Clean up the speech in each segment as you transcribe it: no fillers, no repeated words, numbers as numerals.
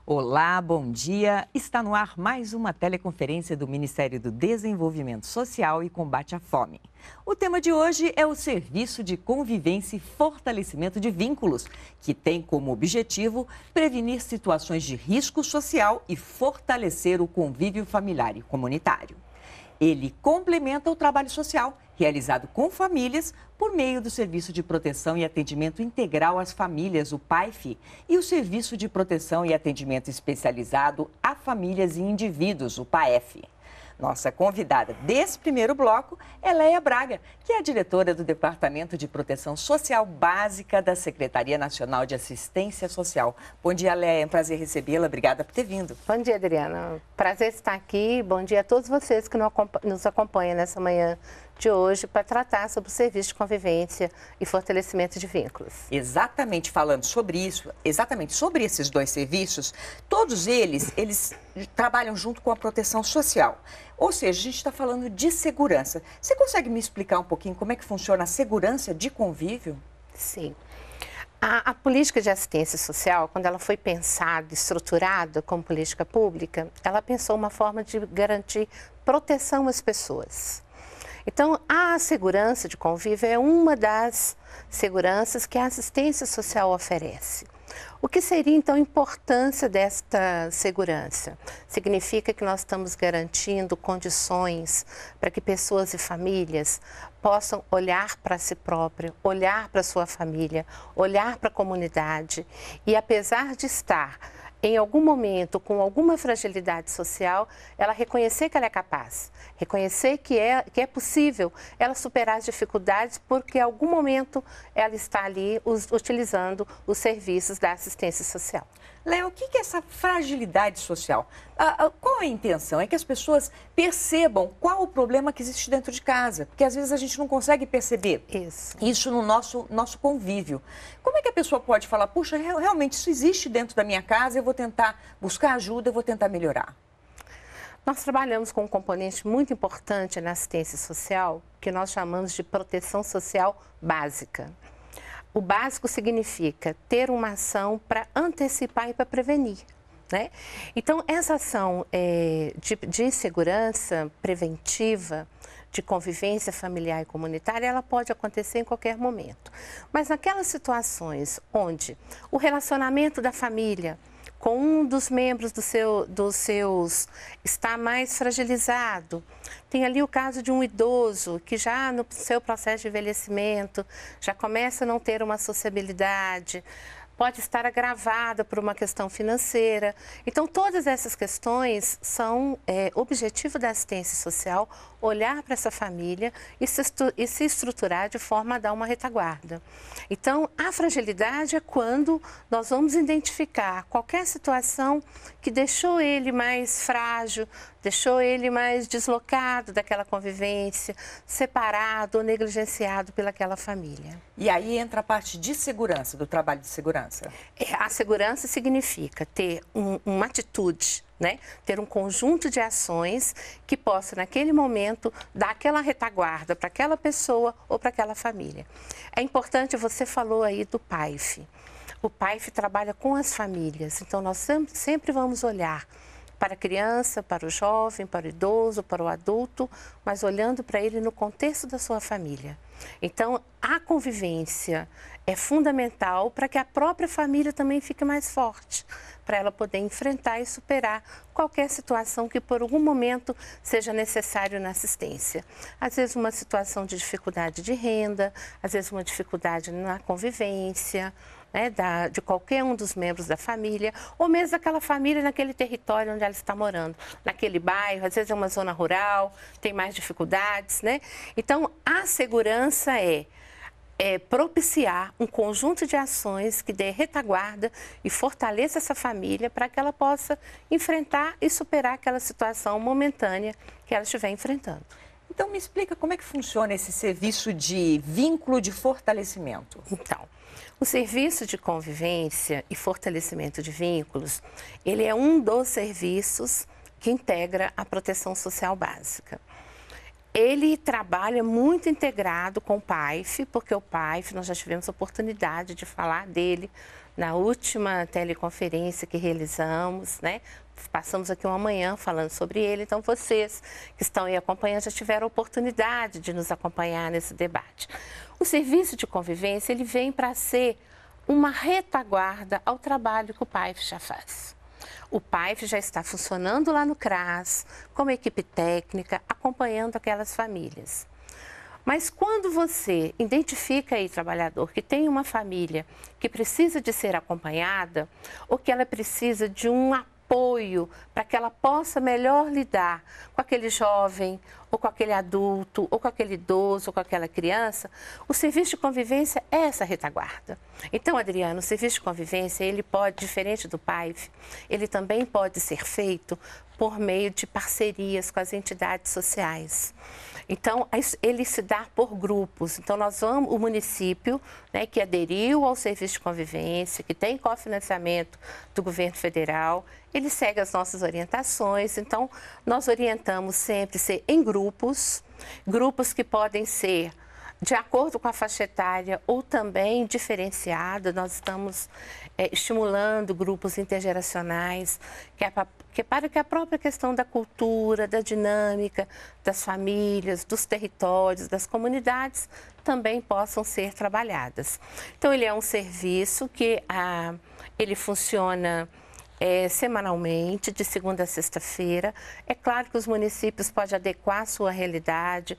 Olá, bom dia. Está no ar mais uma teleconferência do Ministério do Desenvolvimento Social e Combate à Fome. O tema de hoje é o Serviço de Convivência e Fortalecimento de Vínculos, que tem como objetivo prevenir situações de risco social e fortalecer o convívio familiar e comunitário. Ele complementa o trabalho social realizado com famílias por meio do Serviço de Proteção e Atendimento Integral às Famílias, o PAIF, e o Serviço de Proteção e Atendimento Especializado a Famílias e Indivíduos, o PAEF. Nossa convidada desse primeiro bloco é Léia Braga, que é a diretora do Departamento de Proteção Social Básica da Secretaria Nacional de Assistência Social. Bom dia, Léia. É um prazer recebê-la. Obrigada por ter vindo. Bom dia, Adriana. Prazer estar aqui. Bom dia a todos vocês que nos acompanham nessa manhã de hoje para tratar sobre o serviço de convivência e fortalecimento de vínculos. Exatamente, falando sobre isso, exatamente sobre esses dois serviços, todos eles trabalham junto com a proteção social. Ou seja, a gente está falando de segurança. Você consegue me explicar um pouquinho como é que funciona a segurança de convívio? Sim. A política de assistência social, quando ela foi pensada, estruturada como política pública, ela pensou uma forma de garantir proteção às pessoas. Então, a segurança de convívio é uma das seguranças que a assistência social oferece. O que seria, então, a importância desta segurança? Significa que nós estamos garantindo condições para que pessoas e famílias possam olhar para si próprio, olhar para sua família, olhar para a comunidade e, apesar de estar em algum momento, com alguma fragilidade social, ela reconhecer que ela é capaz, reconhecer que é possível ela superar as dificuldades, porque em algum momento ela está ali utilizando os serviços da assistência social. Léa, o que é essa fragilidade social? Qual é a intenção? É que as pessoas percebam qual o problema que existe dentro de casa, porque às vezes a gente não consegue perceber isso no nosso convívio. Como é que a pessoa pode falar, puxa, realmente isso existe dentro da minha casa, eu vou tentar buscar ajuda, eu vou tentar melhorar? Nós trabalhamos com um componente muito importante na assistência social, que nós chamamos de proteção social básica. O básico significa ter uma ação para antecipar e para prevenir, né? Então, essa ação de segurança preventiva, de convivência familiar e comunitária, ela pode acontecer em qualquer momento. Mas naquelas situações onde o relacionamento da família com um dos membros dos seus está mais fragilizado. Tem ali o caso de um idoso que já no seu processo de envelhecimento já começa a não ter uma sociabilidade, pode estar agravada por uma questão financeira. Então, todas essas questões são objetivo da assistência social, olhar para essa família e se estruturar de forma a dar uma retaguarda. Então, a fragilidade é quando nós vamos identificar qualquer situação que deixou ele mais frágil, deixou ele mais deslocado daquela convivência, separado ou negligenciado pelaquela família. E aí entra a parte de segurança, do trabalho de segurança. A segurança significa ter uma atitude, né? Ter um conjunto de ações que possa, naquele momento, dar aquela retaguarda para aquela pessoa ou para aquela família. É importante, você falou aí do PAIF. O PAIF trabalha com as famílias, então nós sempre vamos olhar para a criança, para o jovem, para o idoso, para o adulto, mas olhando para ele no contexto da sua família. Então, a convivência é fundamental para que a própria família também fique mais forte, para ela poder enfrentar e superar qualquer situação que por algum momento seja necessário na assistência. Às vezes uma situação de dificuldade de renda, às vezes uma dificuldade na convivência, né, de qualquer um dos membros da família, ou mesmo daquela família naquele território onde ela está morando, naquele bairro, às vezes é uma zona rural, tem mais dificuldades, né? Então, a segurança é propiciar um conjunto de ações que dê retaguarda e fortaleça essa família para que ela possa enfrentar e superar aquela situação momentânea que ela estiver enfrentando. Então, me explica como é que funciona esse serviço de vínculo de fortalecimento. Então, o serviço de convivência e fortalecimento de vínculos, ele é um dos serviços que integra a proteção social básica. Ele trabalha muito integrado com o PAIF, porque o PAIF, nós já tivemos a oportunidade de falar dele na última teleconferência que realizamos, né? Passamos aqui uma manhã falando sobre ele, então vocês que estão aí acompanhando já tiveram a oportunidade de nos acompanhar nesse debate. O serviço de convivência, ele vem para ser uma retaguarda ao trabalho que o PAIF já faz. O PAIF já está funcionando lá no CRAS, como equipe técnica, acompanhando aquelas famílias. Mas quando você identifica aí, trabalhador, que tem uma família que precisa de ser acompanhada ou que ela precisa de um apoio para que ela possa melhor lidar com aquele jovem, ou com aquele adulto, ou com aquele idoso, ou com aquela criança, o serviço de convivência é essa retaguarda. Então, Adriano, o serviço de convivência, ele pode, diferente do PAIF, ele também pode ser feito por meio de parcerias com as entidades sociais. Então, ele se dá por grupos. Então, o município, né, que aderiu ao serviço de convivência, que tem cofinanciamento do governo federal, ele segue as nossas orientações. Então, nós orientamos sempre ser em grupos que podem ser de acordo com a faixa etária ou também diferenciada. Nós estamos estimulando grupos intergeracionais, que é para que a própria questão da cultura, da dinâmica, das famílias, dos territórios, das comunidades também possam ser trabalhadas. Então, ele é um serviço que ele funciona semanalmente, de segunda a sexta-feira. É claro que os municípios podem adequar a sua realidade,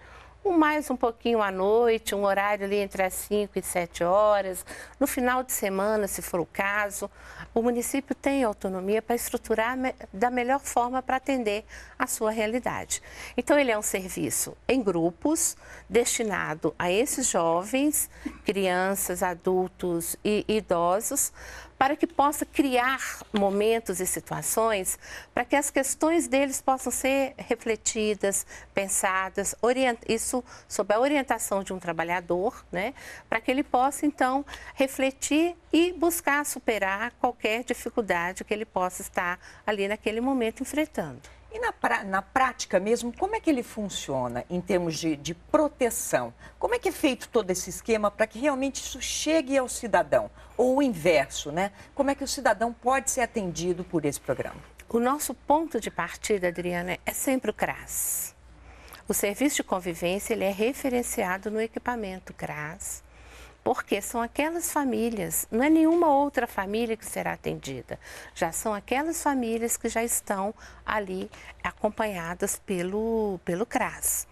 um pouquinho à noite, um horário ali entre as 5 e 7 horas, no final de semana, se for o caso. O município tem autonomia para estruturar da melhor forma para atender a sua realidade. Então, ele é um serviço em grupos, destinado a esses jovens, crianças, adultos e idosos, para que possa criar momentos e situações para que as questões deles possam ser refletidas, pensadas, isso sob a orientação de um trabalhador, né? Para que ele possa, então, refletir e buscar superar qualquer dificuldade que ele possa estar ali naquele momento enfrentando. E na prática mesmo, como é que ele funciona em termos de proteção? Como é que é feito todo esse esquema para que realmente isso chegue ao cidadão? Ou o inverso, né? Como é que o cidadão pode ser atendido por esse programa? O nosso ponto de partida, Adriana, é sempre o CRAS. O serviço de convivência, ele é referenciado no equipamento CRAS, porque são aquelas famílias, não é nenhuma outra família que será atendida, já são aquelas famílias que já estão ali acompanhadas pelo CRAS.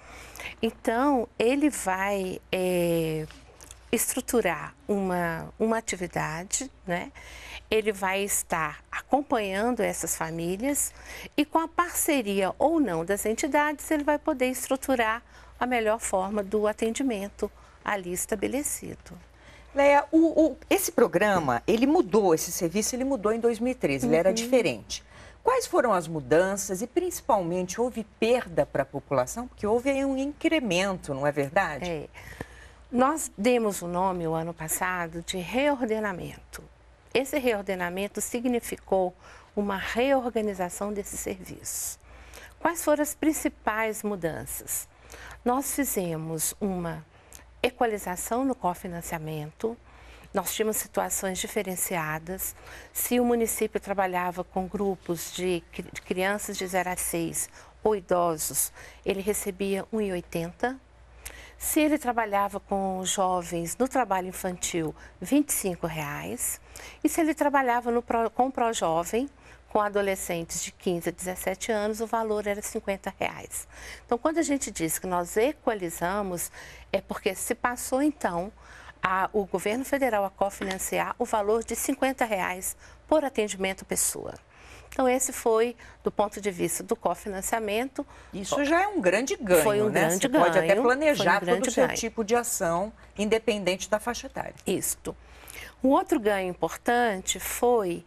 Então, ele vai estruturar uma atividade, né? Ele vai estar acompanhando essas famílias e com a parceria ou não das entidades, ele vai poder estruturar a melhor forma do atendimento ali estabelecido. Leia, esse programa, ele mudou, esse serviço, ele mudou em 2013, ele era diferente. Quais foram as mudanças e, principalmente, houve perda para a população? Porque houve aí um incremento, não é verdade? Nós demos o nome, o ano passado, de reordenamento. Esse reordenamento significou uma reorganização desse serviço. Quais foram as principais mudanças? Nós fizemos uma equalização no cofinanciamento, nós tínhamos situações diferenciadas. Se o município trabalhava com grupos de crianças de 0 a 6 ou idosos, ele recebia R$ 1,80. Se ele trabalhava com jovens no trabalho infantil, R$ 25,00. E se ele trabalhava com o ProJovem, com adolescentes de 15 a 17 anos, o valor era R$ 50,00. Então, quando a gente diz que nós equalizamos, é porque se passou, então, o governo federal a cofinanciar o valor de R$ 50,00 por atendimento pessoa. Então, esse foi, do ponto de vista do cofinanciamento... Isso já é um grande ganho, foi um né? grande Você ganho, pode até planejar todo o seu ganho. tipo de ação, independente da faixa etária. Isto. Um outro ganho importante foi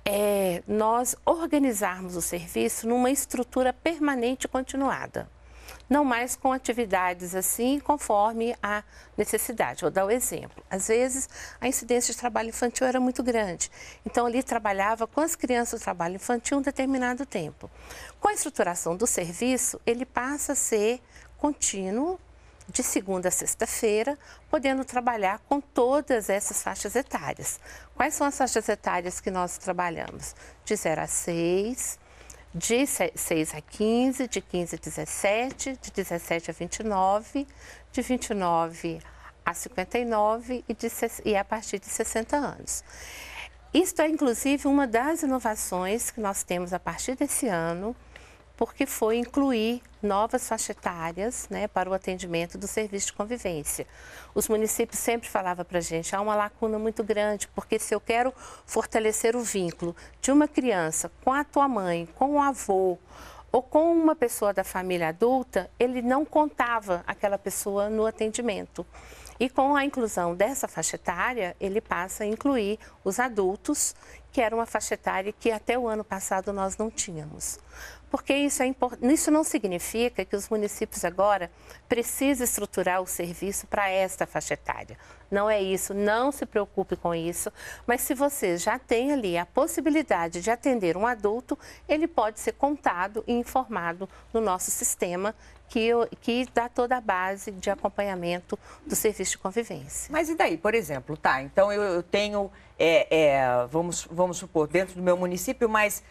nós organizarmos o serviço numa estrutura permanente e continuada. Não mais com atividades assim, conforme a necessidade. Vou dar o exemplo. Às vezes, a incidência de trabalho infantil era muito grande. Então, ali trabalhava com as crianças do trabalho infantil um determinado tempo. Com a estruturação do serviço, ele passa a ser contínuo, de segunda a sexta-feira, podendo trabalhar com todas essas faixas etárias. Quais são as faixas etárias que nós trabalhamos? De 0 a 6, de 6 a 15, de 15 a 17, de 17 a 29, de 29 a 59 e a partir de 60 anos. Isto é, inclusive, uma das inovações que nós temos a partir desse ano, porque foi incluir novas faixas etárias, né, para o atendimento do serviço de convivência. Os municípios sempre falavam para a gente, há uma lacuna muito grande, porque se eu quero fortalecer o vínculo de uma criança com a tua mãe, com o avô, ou com uma pessoa da família adulta, ele não contava aquela pessoa no atendimento. E com a inclusão dessa faixa etária, ele passa a incluir os adultos, que era uma faixa etária que até o ano passado nós não tínhamos. Porque isso é importante. Isso não significa que os municípios agora precisam estruturar o serviço para esta faixa etária. Não é isso, não se preocupe com isso. Mas se você já tem ali a possibilidade de atender um adulto, ele pode ser contado e informado no nosso sistema, que dá toda a base de acompanhamento do serviço de convivência. Mas e daí, por exemplo, tá? Então eu tenho, vamos supor, dentro do meu município, mais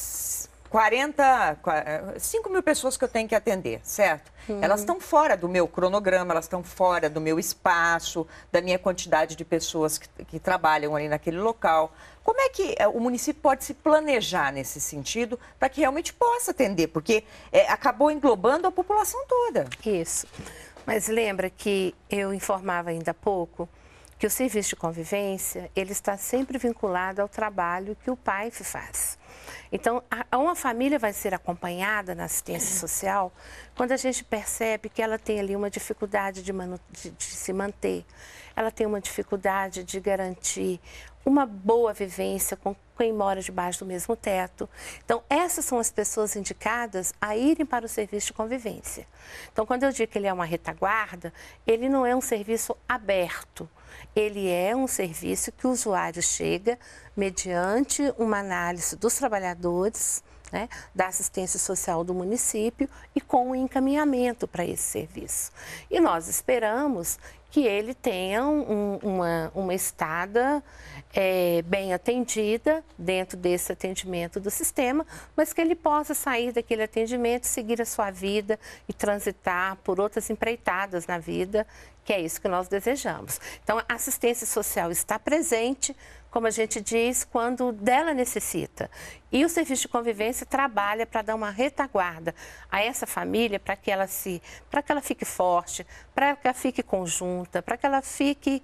5 mil pessoas que eu tenho que atender, certo? Elas estão fora do meu cronograma, elas estão fora do meu espaço, da minha quantidade de pessoas que trabalham ali naquele local. Como é que o município pode se planejar nesse sentido para que realmente possa atender? Porque acabou englobando a população toda. Isso. Mas lembra que eu informava ainda há pouco que o serviço de convivência, ele está sempre vinculado ao trabalho que o pai faz. Então, uma família vai ser acompanhada na assistência social quando a gente percebe que ela tem ali uma dificuldade de se manter, ela tem uma dificuldade de garantir uma boa vivência com quem mora debaixo do mesmo teto. Então, essas são as pessoas indicadas a irem para o serviço de convivência. Então, quando eu digo que ele é uma retaguarda, ele não é um serviço aberto. Ele é um serviço que o usuário chega mediante uma análise dos trabalhadores, né, da assistência social do município e com um encaminhamento para esse serviço. E nós esperamos que ele tenha uma estada bem atendida dentro desse atendimento do sistema, mas que ele possa sair daquele atendimento, seguir a sua vida e transitar por outras empreitadas na vida, que é isso que nós desejamos. Então, a assistência social está presente, como a gente diz, quando dela necessita. E o serviço de convivência trabalha para dar uma retaguarda a essa família, para que ela fique forte, para que ela fique conjunta, para que ela fique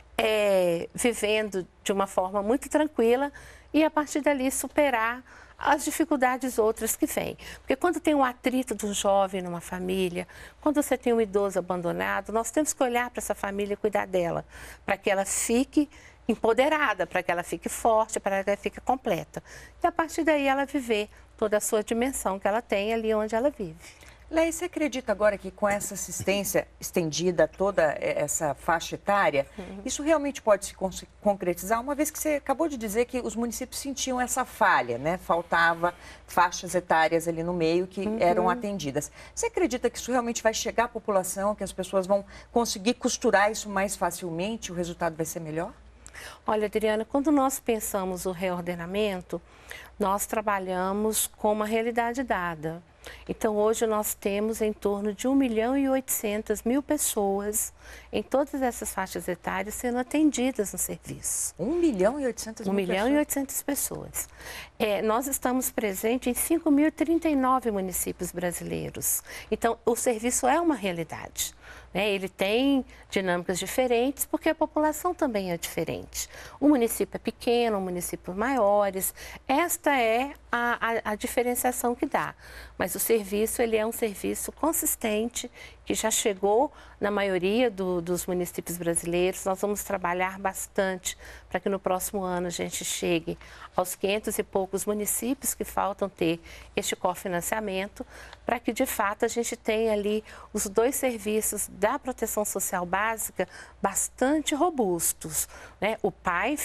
vivendo de uma forma muito tranquila e, a partir dali, superar as dificuldades outras que vêm. Porque quando tem um atrito do jovem numa família, quando você tem um idoso abandonado, nós temos que olhar para essa família e cuidar dela, para que ela fique empoderada, para que ela fique forte, para que ela fique completa. E a partir daí ela viver toda a sua dimensão que ela tem ali onde ela vive. Leia, você acredita agora que com essa assistência estendida a toda essa faixa etária, isso realmente pode se concretizar? Uma vez que você acabou de dizer que os municípios sentiam essa falha, né? Faltava faixas etárias ali no meio que eram atendidas. Você acredita que isso realmente vai chegar à população, que as pessoas vão conseguir costurar isso mais facilmente, o resultado vai ser melhor? Olha, Adriana, quando nós pensamos o reordenamento, nós trabalhamos com uma realidade dada. Então, hoje nós temos em torno de 1.800.000 pessoas em todas essas faixas etárias sendo atendidas no serviço. 1.800.000 1.800.000 pessoas. Nós estamos presentes em 5.039 municípios brasileiros. Então, o serviço é uma realidade. Ele tem dinâmicas diferentes, porque a população também é diferente. O município é pequeno, o município maiores. Esta é a diferenciação que dá. Mas o serviço, ele é um serviço consistente, que já chegou na maioria dos municípios brasileiros. Nós vamos trabalhar bastante para que no próximo ano a gente chegue aos 500 e poucos municípios que faltam ter este cofinanciamento, para que de fato a gente tenha ali os dois serviços da proteção social básica bastante robustos, né? O PAIF,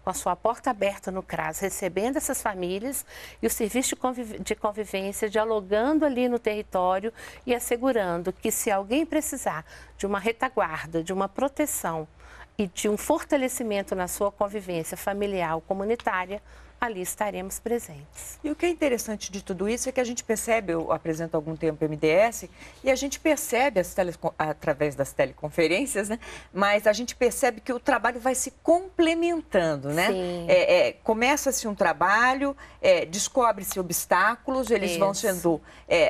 com a sua porta aberta no CRAS, recebendo essas famílias e o serviço de convivência, dialogando ali no território e assegurando que se alguém precisar de uma retaguarda, de uma proteção e de um fortalecimento na sua convivência familiar ou comunitária, ali estaremos presentes. E o que é interessante de tudo isso é que a gente percebe, eu apresento há algum tempo o MDS, e a gente percebe, através das teleconferências, né? Mas a gente percebe que o trabalho vai se complementando, né? Começa-se um trabalho, descobre-se obstáculos, eles vão sendo,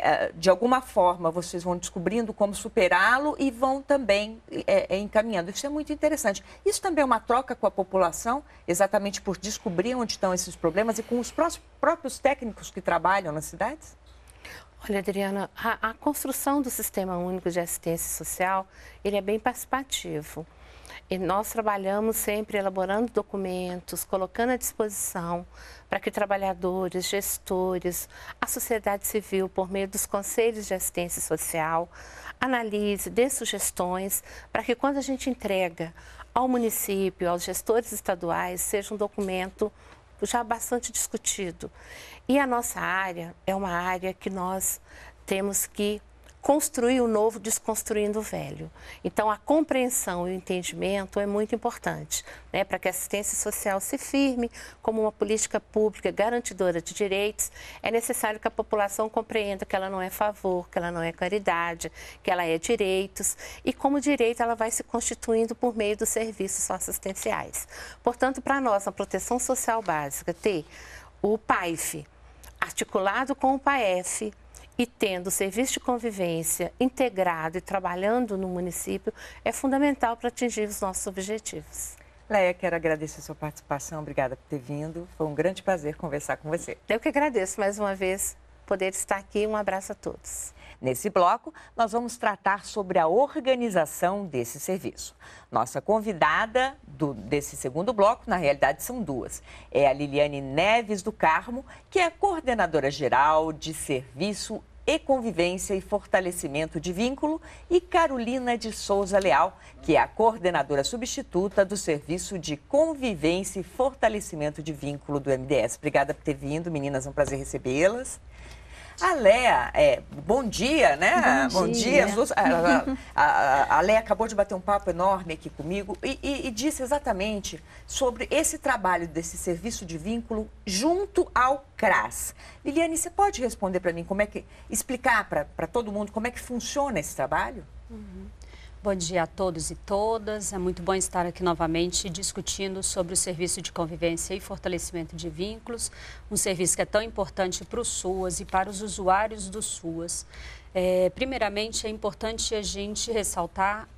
de alguma forma, vocês vão descobrindo como superá-lo e vão também encaminhando. Isso é muito interessante. Isso também é uma troca com a população, exatamente por descobrir onde estão esses problemas e com os próprios técnicos que trabalham nas cidades? Olha, Adriana, a construção do Sistema Único de Assistência Social, ele é bem participativo. E nós trabalhamos sempre elaborando documentos, colocando à disposição para que trabalhadores, gestores, a sociedade civil, por meio dos conselhos de assistência social, analise, dê sugestões, para que quando a gente entrega ao município, aos gestores estaduais, seja um documento já bastante discutido. E a nossa área é uma área que nós temos que construir o novo desconstruindo o velho. Então, a compreensão e o entendimento é muito importante, né? Para que a assistência social se firme como uma política pública garantidora de direitos, é necessário que a população compreenda que ela não é favor, que ela não é caridade, que ela é direitos, e como direito ela vai se constituindo por meio dos serviços socioassistenciais. Portanto, para nós, a proteção social básica, ter o PAIF articulado com o PAEF, e tendo o serviço de convivência integrado e trabalhando no município, é fundamental para atingir os nossos objetivos. Leia, quero agradecer a sua participação, obrigada por ter vindo, foi um grande prazer conversar com você. Eu que agradeço mais uma vez poder estar aqui, um abraço a todos. Nesse bloco, nós vamos tratar sobre a organização desse serviço. Nossa convidada desse segundo bloco, na realidade, são duas. É a Liliane Neves do Carmo, que é coordenadora geral de Serviço e Convivência e Fortalecimento de Vínculo, e Carolina de Souza Leal, que é a coordenadora substituta do Serviço de Convivência e Fortalecimento de Vínculo do MDS. Obrigada por ter vindo, meninas, é um prazer recebê-las. A Léa, bom dia, né? Bom dia. A Léa acabou de bater um papo enorme aqui comigo e disse exatamente sobre esse trabalho desse serviço de vínculo junto ao CRAS. Liliane, você pode responder para mim, explicar para todo mundo como é que funciona esse trabalho? Bom dia a todos e todas. É muito bom estar aqui novamente discutindo sobre o serviço de convivência e fortalecimento de vínculos, um serviço que é tão importante para os SUAS e para os usuários do SUAS. Primeiramente, é importante a gente ressaltar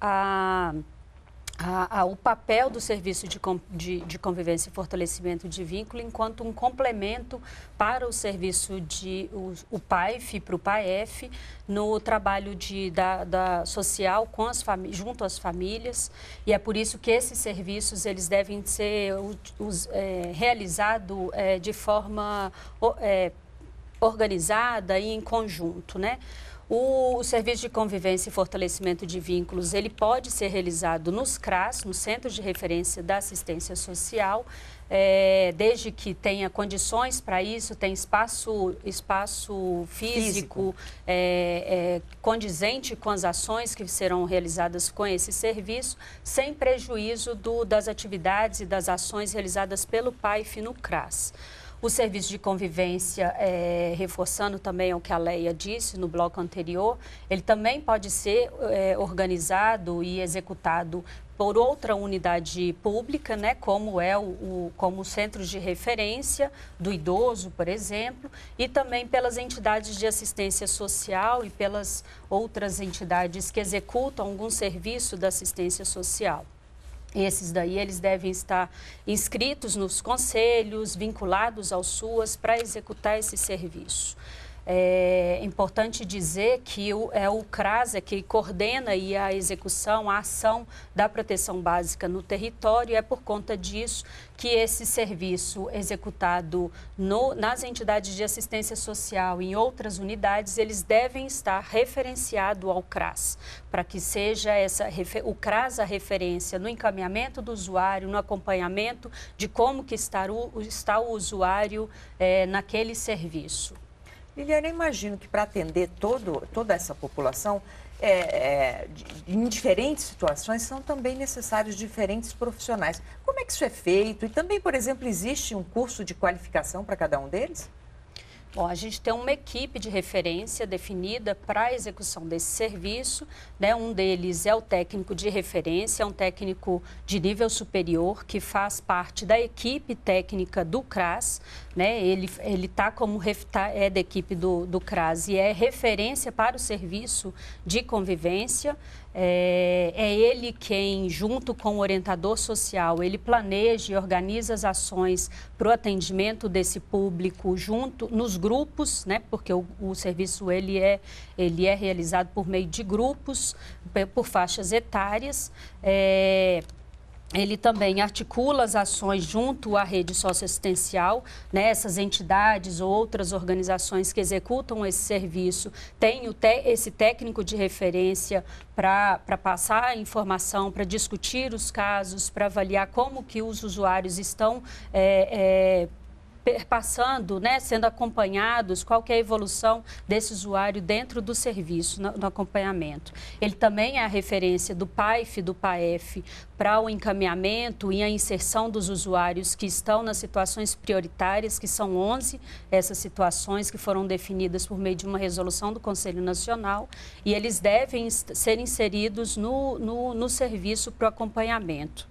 o papel do serviço de convivência e fortalecimento de vínculo enquanto um complemento para o serviço o PAIF, para o PAEF, no trabalho social junto às famílias, e é por isso que esses serviços eles devem ser realizados de forma organizada e em conjunto, né? O serviço de convivência e fortalecimento de vínculos, ele pode ser realizado nos CRAS, no Centro de Referência da Assistência Social, desde que tenha condições para isso, tem espaço físico. Condizente com as ações que serão realizadas com esse serviço, sem prejuízo das atividades e das ações realizadas pelo PAIF no CRAS. O serviço de convivência, reforçando também o que a Leia disse no bloco anterior, ele também pode ser organizado e executado por outra unidade pública, né, como como centros de referência do idoso, por exemplo, e também pelas entidades de assistência social e pelas outras entidades que executam algum serviço da assistência social. Esses daí, eles devem estar inscritos nos conselhos, vinculados ao SUAS para executar esse serviço. É importante dizer que o CRAS é que coordena aí a execução, a ação da proteção básica no território, e é por conta disso que esse serviço executado nas entidades de assistência social e em outras unidades, eles devem estar referenciados ao CRAS, para que seja o CRAS a referência no encaminhamento do usuário, no acompanhamento de como que está o usuário naquele serviço. Liliana, eu imagino que para atender toda essa população, em diferentes situações, são também necessários diferentes profissionais. Como é que isso é feito? E também, por exemplo, existe um curso de qualificação para cada um deles? Bom, a gente tem uma equipe de referência definida para a execução desse serviço, né? Um deles é o técnico de referência, é um técnico de nível superior que faz parte da equipe técnica do CRAS, né? Ele é da equipe do CRAS e é referência para o serviço de convivência. É ele quem, junto com o orientador social, ele planeja e organiza as ações para o atendimento desse público nos grupos, né? Porque o serviço ele é realizado por meio de grupos, por faixas etárias. Ele também articula as ações junto à rede socioassistencial, né? Essas entidades ou outras organizações que executam esse serviço têm esse técnico de referência para passar a informação, para discutir os casos, para avaliar como que os usuários estão passando, né, sendo acompanhados, qual que é a evolução desse usuário dentro do serviço, no acompanhamento. Ele também é a referência do PAIF, do PAEF, para o encaminhamento e a inserção dos usuários que estão nas situações prioritárias, que são 11 essas situações que foram definidas por meio de uma resolução do Conselho Nacional, e eles devem ser inseridos no serviço para o acompanhamento.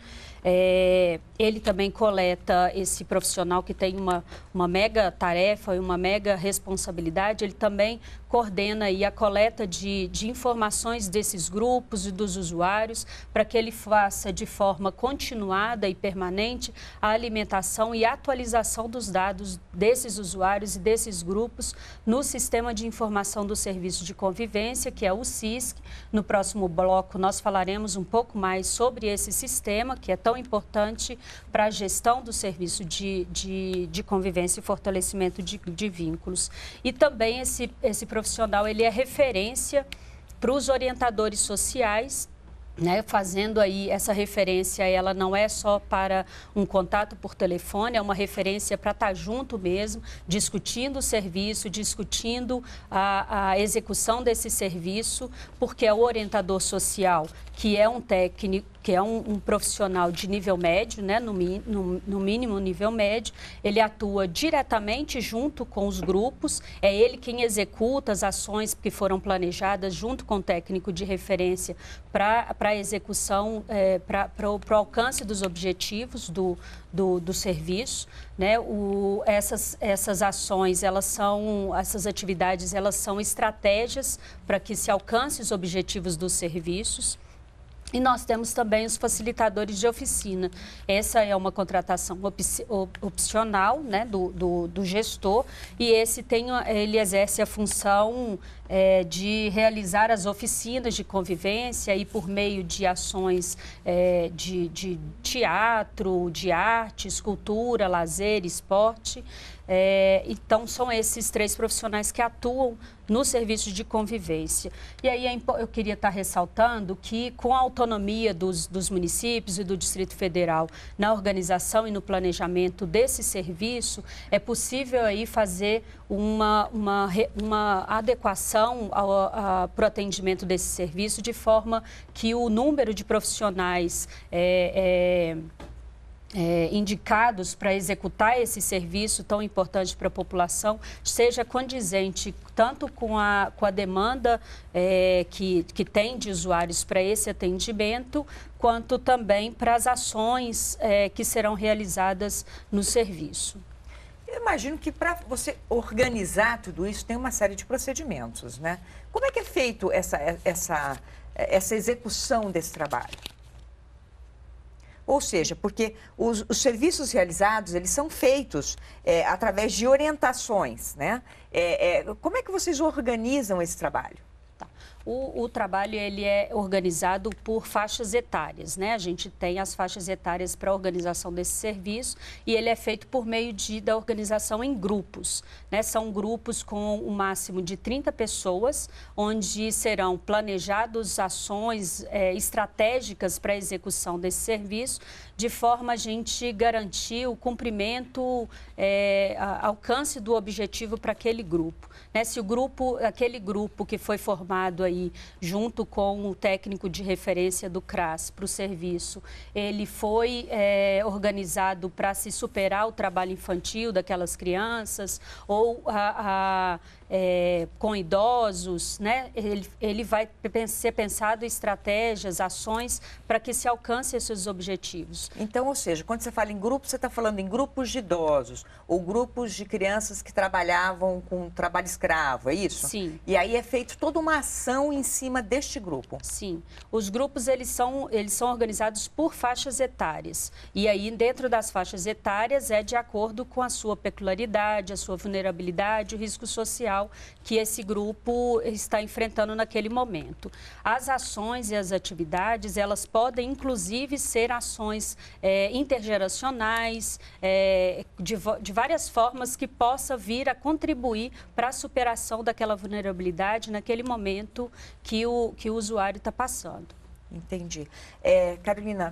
Ele também coleta esse profissional que tem uma mega tarefa e uma mega responsabilidade, ele também coordena aí a coleta de informações desses grupos e dos usuários para que ele faça de forma continuada e permanente a alimentação e atualização dos dados desses usuários e desses grupos no Sistema de Informação do Serviço de Convivência, que é o SISC. No próximo bloco nós falaremos um pouco mais sobre esse sistema, que é tão importante para a gestão do serviço de convivência e fortalecimento de vínculos. E também esse profissional ele é referência para os orientadores sociais, né, fazendo aí essa referência, ela não é só para um contato por telefone, é uma referência para estar junto mesmo, discutindo o serviço, discutindo a execução desse serviço, porque é o orientador social, que é um técnico, que é um profissional de nível médio, né, no mínimo nível médio, ele atua diretamente junto com os grupos, é ele quem executa as ações que foram planejadas junto com o técnico de referência para a execução, para o alcance dos objetivos do serviço, né? Essas ações, essas atividades, elas são estratégias para que se alcance os objetivos dos serviços. E nós temos também os facilitadores de oficina. Essa é uma contratação opcional, né, do gestor, e ele exerce a função de realizar as oficinas de convivência e por meio de ações de teatro, de arte, escultura, lazer, esporte. Então, são esses 3 profissionais que atuam no serviço de convivência. E aí eu queria estar ressaltando que, com a autonomia dos municípios e do Distrito Federal na organização e no planejamento desse serviço, é possível aí fazer uma adequação para o atendimento desse serviço, de forma que o número de profissionais indicados para executar esse serviço tão importante para a população seja condizente tanto com a demanda que tem de usuários para esse atendimento, quanto também para as ações que serão realizadas no serviço. Eu imagino que para você organizar tudo isso tem uma série de procedimentos, né? Como é que é feito essa execução desse trabalho? Ou seja, porque os serviços realizados, eles são feitos através de orientações, né? Como é que vocês organizam esse trabalho? O trabalho ele é organizado por faixas etárias, né? A gente tem as faixas etárias para a organização desse serviço e ele é feito por meio da organização em grupos, né? São grupos com um máximo de 30 pessoas, onde serão planejadas ações estratégicas para a execução desse serviço, de forma a gente garantir o cumprimento, alcance do objetivo para aquele grupo, né? Se aquele grupo que foi formado aí junto com o técnico de referência do CRAS para o serviço, ele foi organizado para se superar o trabalho infantil daquelas crianças ou com idosos, né? Ele vai ser pensado em estratégias, ações para que se alcance esses objetivos. Então, ou seja, quando você fala em grupo, você está falando em grupos de idosos ou grupos de crianças que trabalhavam com trabalho escravo, é isso? Sim. E aí é feito toda uma ação em cima deste grupo? Sim. Os grupos, eles são organizados por faixas etárias. E aí, dentro das faixas etárias, é de acordo com a sua peculiaridade, a sua vulnerabilidade, o risco social que esse grupo está enfrentando naquele momento. As ações e as atividades, elas podem, inclusive, ser ações intergeracionais, de várias formas que possa vir a contribuir para a superação daquela vulnerabilidade naquele momento que o usuário está passando. Entendi. Carolina,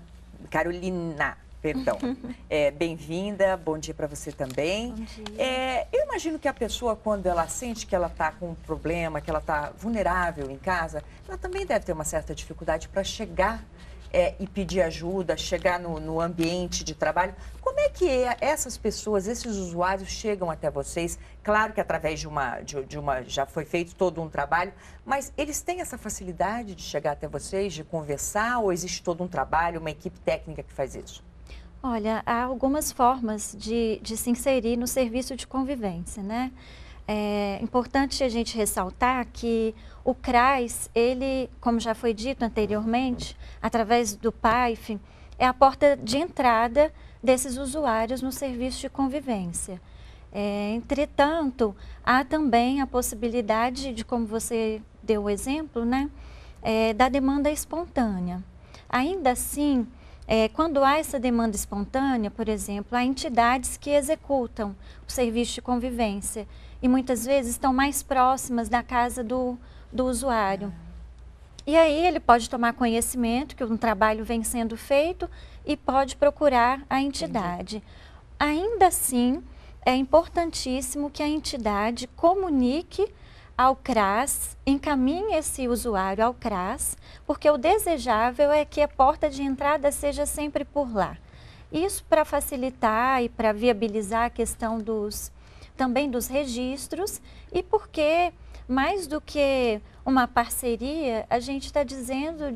perdão. Bem-vinda, bom dia para você também. Bom dia. Eu imagino que a pessoa, quando ela sente que ela está com um problema, que ela está vulnerável em casa, ela também deve ter uma certa dificuldade para chegar e pedir ajuda, chegar no ambiente de trabalho. Como é que essas pessoas, esses usuários chegam até vocês? Claro que através de uma já foi feito todo um trabalho, mas eles têm essa facilidade de chegar até vocês, de conversar, ou existe todo um trabalho, uma equipe técnica que faz isso? Olha, há algumas formas de se inserir no serviço de convivência, né? É importante a gente ressaltar que o CRAS, ele, como já foi dito anteriormente, através do PAIF, é a porta de entrada desses usuários no serviço de convivência. Entretanto, há também a possibilidade de, como você deu o exemplo, né, da demanda espontânea. Ainda assim, quando há essa demanda espontânea, por exemplo, há entidades que executam o serviço de convivência e muitas vezes estão mais próximas da casa do usuário. E aí ele pode tomar conhecimento que um trabalho vem sendo feito e pode procurar a entidade. Entendi. Ainda assim, é importantíssimo que a entidade comunique ao CRAS, encaminhe esse usuário ao CRAS, porque o desejável é que a porta de entrada seja sempre por lá. Isso para facilitar e para viabilizar a questão também dos registros e porque, mais do que uma parceria, a gente está dizendo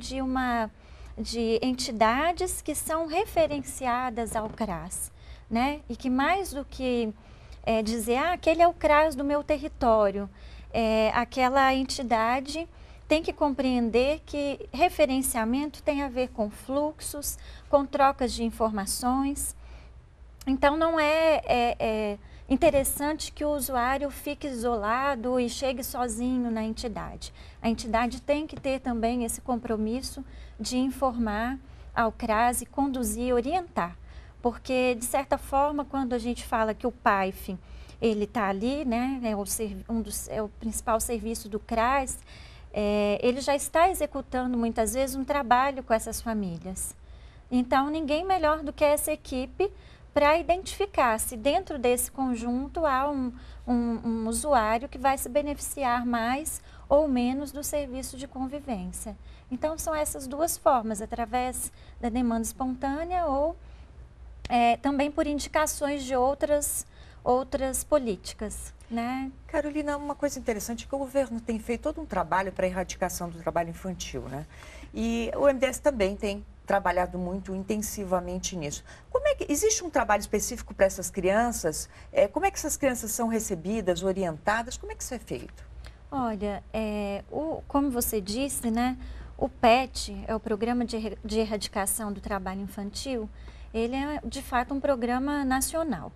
de entidades que são referenciadas ao CRAS, né? E que mais do que dizer, aquele é o CRAS do meu território, aquela entidade tem que compreender que referenciamento tem a ver com fluxos, com trocas de informações. Então, não é interessante que o usuário fique isolado e chegue sozinho na entidade. A entidade tem que ter também esse compromisso de informar ao CRAS e conduzir, orientar. Porque, de certa forma, quando a gente fala que o PAIF ele está ali, né, é o principal serviço do CRAS, ele já está executando muitas vezes um trabalho com essas famílias. Então, ninguém melhor do que essa equipe para identificar se dentro desse conjunto há um usuário que vai se beneficiar mais ou menos do serviço de convivência. Então, são essas duas formas, através da demanda espontânea ou também por indicações de outras políticas, né? Carolina, uma coisa interessante é que o governo tem feito todo um trabalho para a erradicação do trabalho infantil, né? E o MDS também tem trabalhado muito intensivamente nisso. Existe um trabalho específico para essas crianças? Como é que essas crianças são recebidas, orientadas? Como é que isso é feito? Olha, como você disse, né? O PET, é o Programa de Erradicação do Trabalho Infantil, ele é, de fato, um programa nacional.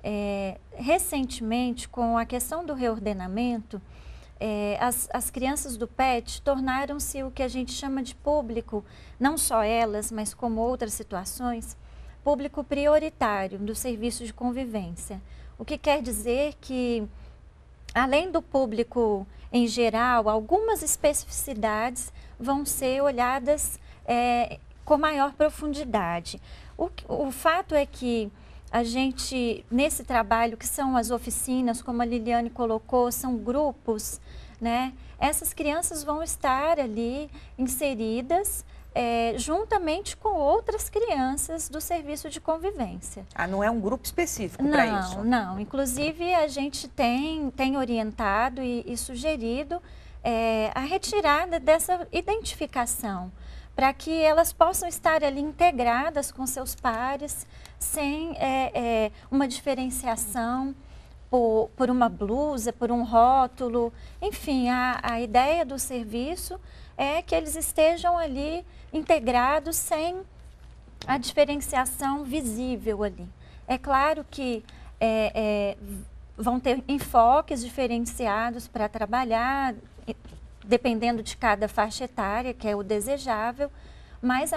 Recentemente, com a questão do reordenamento, as crianças do PET tornaram-se o que a gente chama de público, não só elas, mas como outras situações, público prioritário do serviço de convivência. O que quer dizer que, além do público em geral, algumas especificidades vão ser olhadas com maior profundidade. O fato é que a gente, nesse trabalho, que são as oficinas, como a Liliane colocou, são grupos, né? Essas crianças vão estar ali inseridas juntamente com outras crianças do serviço de convivência. Ah, não é um grupo específico para isso? Não. Inclusive, a gente tem orientado e sugerido a retirada dessa identificação, para que elas possam estar ali integradas com seus pares, sem uma diferenciação por uma blusa, por um rótulo. Enfim, a ideia do serviço é que eles estejam ali integrados sem a diferenciação visível ali. É claro que vão ter enfoques diferenciados para trabalhar, dependendo de cada faixa etária, que é o desejável, mas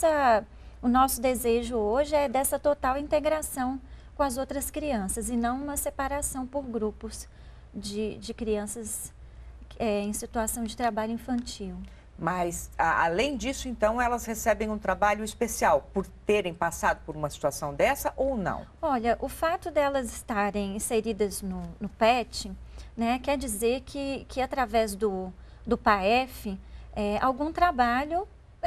o nosso desejo hoje é dessa total integração com as outras crianças e não uma separação por grupos de crianças em situação de trabalho infantil. Mas, além disso, então, elas recebem um trabalho especial por terem passado por uma situação dessa ou não? Olha, o fato delas estarem inseridas no PET, né, quer dizer que através do PAEF, algum trabalho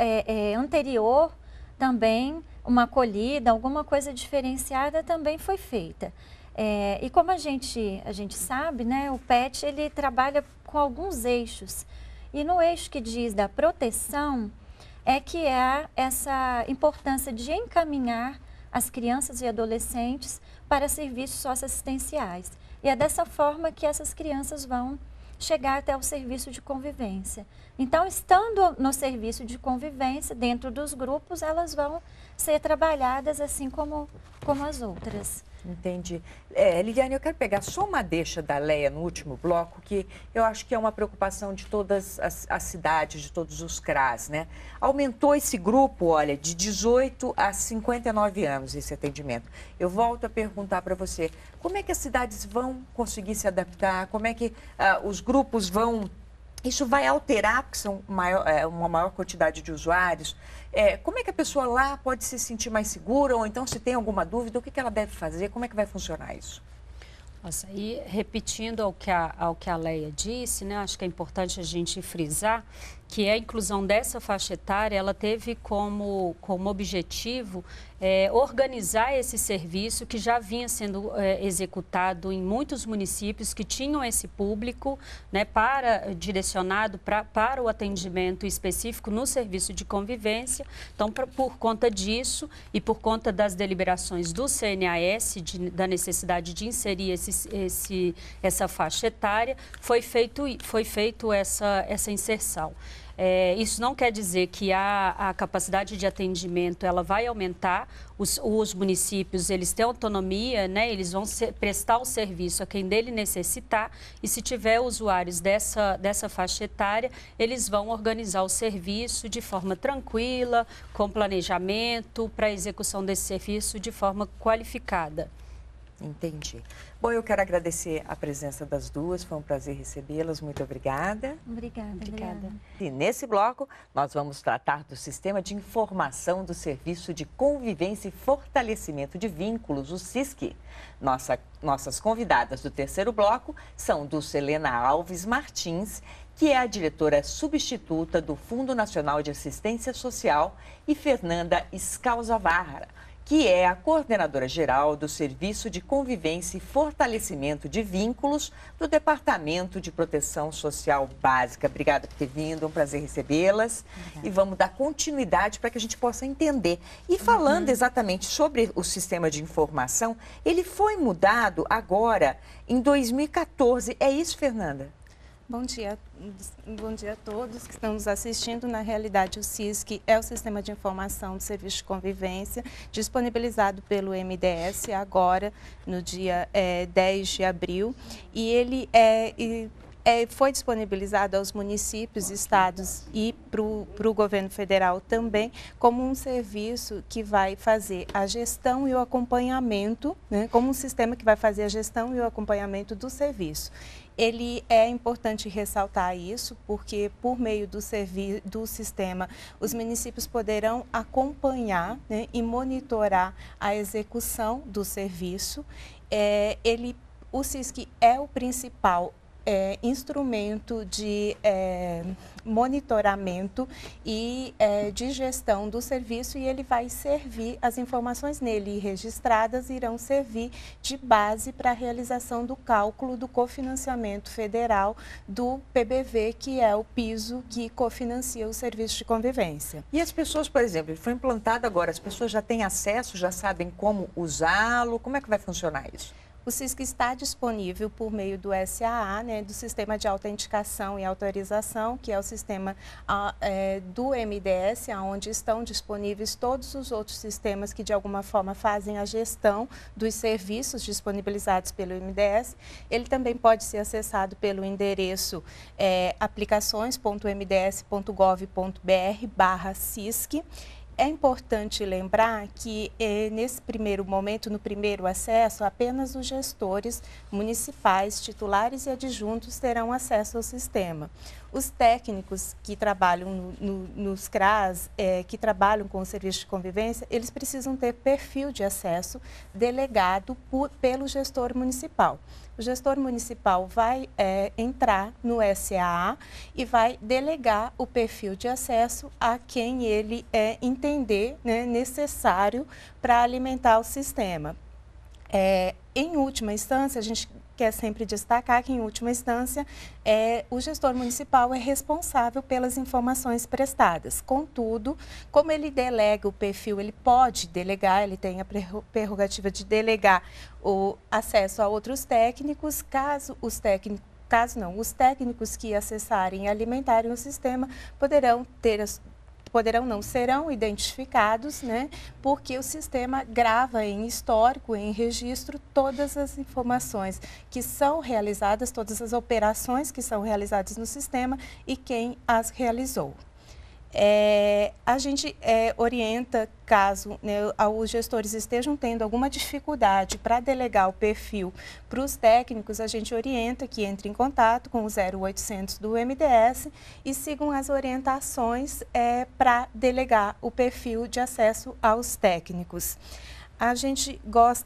anterior também, uma acolhida, alguma coisa diferenciada também foi feita. E como a gente sabe, né, o PET ele trabalha com alguns eixos. E no eixo que diz da proteção, que há essa importância de encaminhar as crianças e adolescentes para serviços socioassistenciais. E é dessa forma que essas crianças vão chegar até o serviço de convivência. Então, estando no serviço de convivência, dentro dos grupos, elas vão ser trabalhadas assim como as outras. Entendi. Liliane, eu quero pegar só uma deixa da Leia no último bloco, que eu acho que é uma preocupação de todas as cidades, de todos os CRAs, né? Aumentou esse grupo, olha, de 18 a 59 anos, esse atendimento. Eu volto a perguntar para você, como é que as cidades vão conseguir se adaptar? Como é que os grupos vão... Isso vai alterar, porque são uma maior quantidade de usuários. Como é que a pessoa lá pode se sentir mais segura? Ou então, se tem alguma dúvida, o que ela deve fazer? Como é que vai funcionar isso? Nossa, e repetindo ao que a Leia disse, né, acho que é importante a gente frisar que a inclusão dessa faixa etária, ela teve como objetivo organizar esse serviço que já vinha sendo executado em muitos municípios que tinham esse público, né, direcionado para o atendimento específico no serviço de convivência. Então, por conta disso e por conta das deliberações do CNAS, da necessidade de inserir essa faixa etária, foi feito essa inserção. Isso não quer dizer que a capacidade de atendimento ela vai aumentar. Os municípios eles têm autonomia, né? Eles vão prestar o serviço a quem dele necessitar e se tiver usuários dessa faixa etária, eles vão organizar o serviço de forma tranquila, com planejamento, para a execução desse serviço de forma qualificada. Entendi. Bom, eu quero agradecer a presença das duas, foi um prazer recebê-las, muito obrigada. Obrigada. E nesse bloco, nós vamos tratar do Sistema de Informação do Serviço de Convivência e Fortalecimento de Vínculos, o SISC. Nossas convidadas do terceiro bloco são Dulcelena Alves Martins, que é a diretora substituta do Fundo Nacional de Assistência Social, e Fernanda Scalzavarra, que é a coordenadora geral do Serviço de Convivência e Fortalecimento de Vínculos do Departamento de Proteção Social Básica. Obrigada por ter vindo, é um prazer recebê-las. E vamos dar continuidade para que a gente possa entender. E falando exatamente sobre o sistema de informação, ele foi mudado agora em 2014. É isso, Fernanda? Bom dia a todos que estão nos assistindo. Na realidade, o SISC é o Sistema de Informação do Serviço de Convivência, disponibilizado pelo MDS agora, no dia 10 de abril, e ele foi disponibilizado aos municípios, estados e para o governo federal também, como um serviço que vai fazer a gestão e o acompanhamento, né, como um sistema que vai fazer a gestão e o acompanhamento do serviço. Ele é importante ressaltar isso, porque por meio do sistema, os municípios poderão acompanhar, né, e monitorar a execução do serviço. O SISC é o principal instrumento de monitoramento e de gestão do serviço, e ele vai servir, as informações nele registradas irão servir de base para a realização do cálculo do cofinanciamento federal do PBV, que é o piso que cofinancia o serviço de convivência. E as pessoas, por exemplo, ele foi implantado agora, as pessoas já têm acesso, já sabem como usá-lo, como é que vai funcionar isso? O SISC está disponível por meio do SAA, né, do Sistema de Autenticação e Autorização, que é o sistema do MDS, onde estão disponíveis todos os outros sistemas que, de alguma forma, fazem a gestão dos serviços disponibilizados pelo MDS. Ele também pode ser acessado pelo endereço aplicações.mds.gov.br/SISC. É importante lembrar que, nesse primeiro momento, no primeiro acesso, apenas os gestores municipais, titulares e adjuntos terão acesso ao sistema. Os técnicos que trabalham nos CRAS, que trabalham com o serviço de convivência, eles precisam ter perfil de acesso delegado pelo gestor municipal. O gestor municipal vai entrar no SAA e vai delegar o perfil de acesso a quem ele entender, né, necessário para alimentar o sistema. Em última instância, a gente quer sempre destacar que, em última instância, o gestor municipal é responsável pelas informações prestadas. Contudo, como ele delega o perfil, ele pode delegar, ele tem a prerrogativa de delegar o acesso a outros técnicos, os técnicos que acessarem e alimentarem o sistema serão identificados, né, porque o sistema grava em histórico, em registro, todas as informações que são realizadas, todas as operações que são realizadas no sistema e quem as realizou. A gente orienta, caso, né, os gestores estejam tendo alguma dificuldade para delegar o perfil para os técnicos, a gente orienta que entre em contato com o 0800 do MDS e sigam as orientações para delegar o perfil de acesso aos técnicos. A gente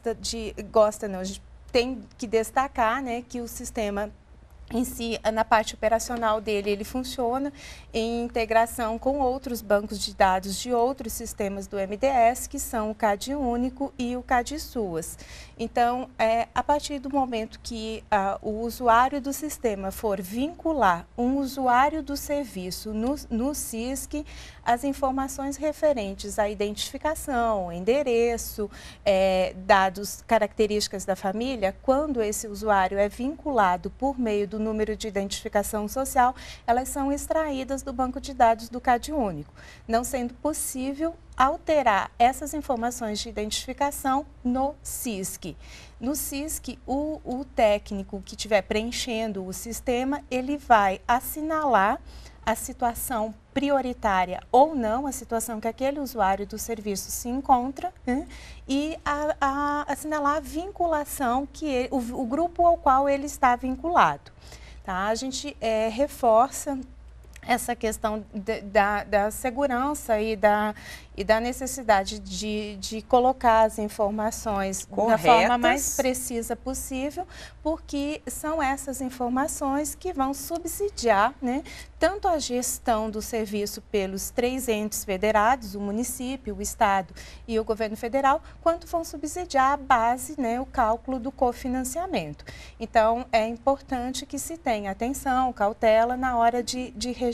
a gente tem que destacar, né, que o sistema em si, na parte operacional dele, ele funciona em integração com outros bancos de dados de outros sistemas do MDS, que são o CAD Único e o CAD SUAS. Então, a partir do momento que o usuário do sistema for vincular um usuário do serviço no SISC, as informações referentes à identificação, endereço, dados, características da família, quando esse usuário é vinculado por meio do número de identificação social, elas são extraídas do banco de dados do CAD Único, não sendo possível alterar essas informações de identificação no SISC. No SISC, o técnico que estiver preenchendo o sistema, ele vai assinalar a situação prioritária ou não, a situação que aquele usuário do serviço se encontra, né? E assinalar a vinculação, o grupo ao qual ele está vinculado. Tá? A gente reforça essa questão da segurança e da necessidade de colocar as informações corretas, da forma mais precisa possível, porque são essas informações que vão subsidiar, né, tanto a gestão do serviço pelos 3 entes federados, o município, o estado e o governo federal, quanto vão subsidiar a base, né, o cálculo do cofinanciamento. Então, é importante que se tenha atenção, cautela na hora de registrar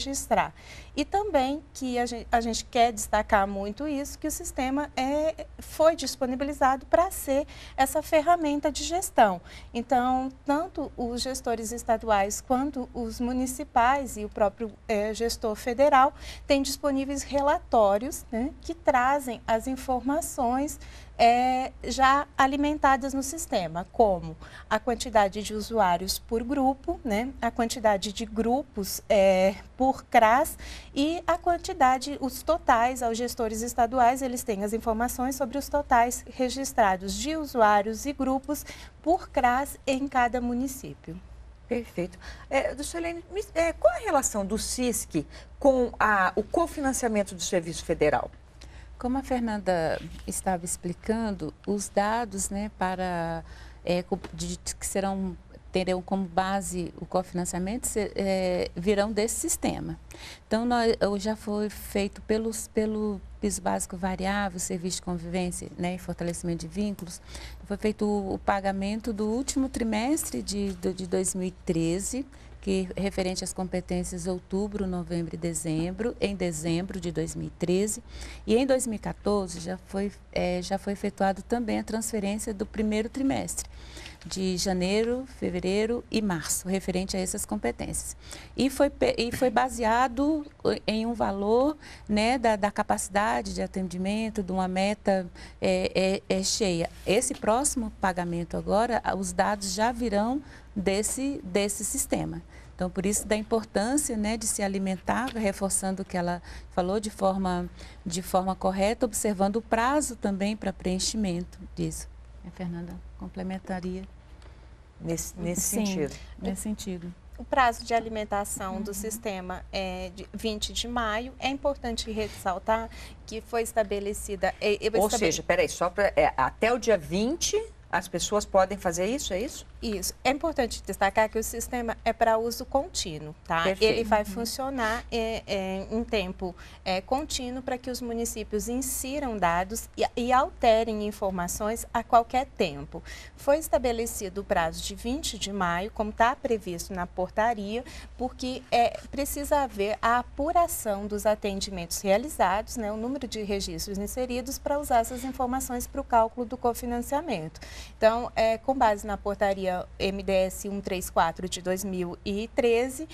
registrar. E também que a gente quer destacar muito isso, que o sistema foi disponibilizado para ser essa ferramenta de gestão. Então, tanto os gestores estaduais quanto os municipais e o próprio gestor federal têm disponíveis relatórios, né, que trazem as informações já alimentadas no sistema, como a quantidade de usuários por grupo, né, a quantidade de grupos por CRAS e a quantidade, os totais aos gestores estaduais, eles têm as informações sobre os totais registrados de usuários e grupos por CRAS em cada município. Perfeito. Dulciolene, qual a relação do SISC com o cofinanciamento do Serviço Federal? Como a Fernanda estava explicando, os dados, né, que terão como base o cofinanciamento virão desse sistema. Então, já foi feito pelo piso básico variável, serviço de convivência, né, e fortalecimento de vínculos, foi feito o pagamento do último trimestre de 2013, que referente às competências outubro, novembro e dezembro, em dezembro de 2013. E em 2014 já foi efetuado também a transferência do primeiro trimestre, de janeiro, fevereiro e março, referente a essas competências. E foi baseado em um valor, né, da capacidade de atendimento, de uma meta cheia. Esse próximo pagamento agora, os dados já virão desse sistema. Então, por isso da importância, né, de se alimentar, reforçando o que ela falou de forma correta, observando o prazo também para preenchimento disso. A Fernanda complementaria. Nesse sentido. Nesse sentido. O prazo de alimentação do sistema é de 20 de maio. É importante ressaltar que foi estabelecida... Ou seja, peraí, só para... até o dia 20... As pessoas podem fazer isso, é isso? Isso. É importante destacar que o sistema é para uso contínuo, tá? Perfeito. Ele vai funcionar em tempo contínuo para que os municípios insiram dados e alterem informações a qualquer tempo. Foi estabelecido o prazo de 20 de maio, como está previsto na portaria, porque precisa haver a apuração dos atendimentos realizados, né, o número de registros inseridos para usar essas informações para o cálculo do cofinanciamento. Então, com base na portaria MDS 134 de 2013,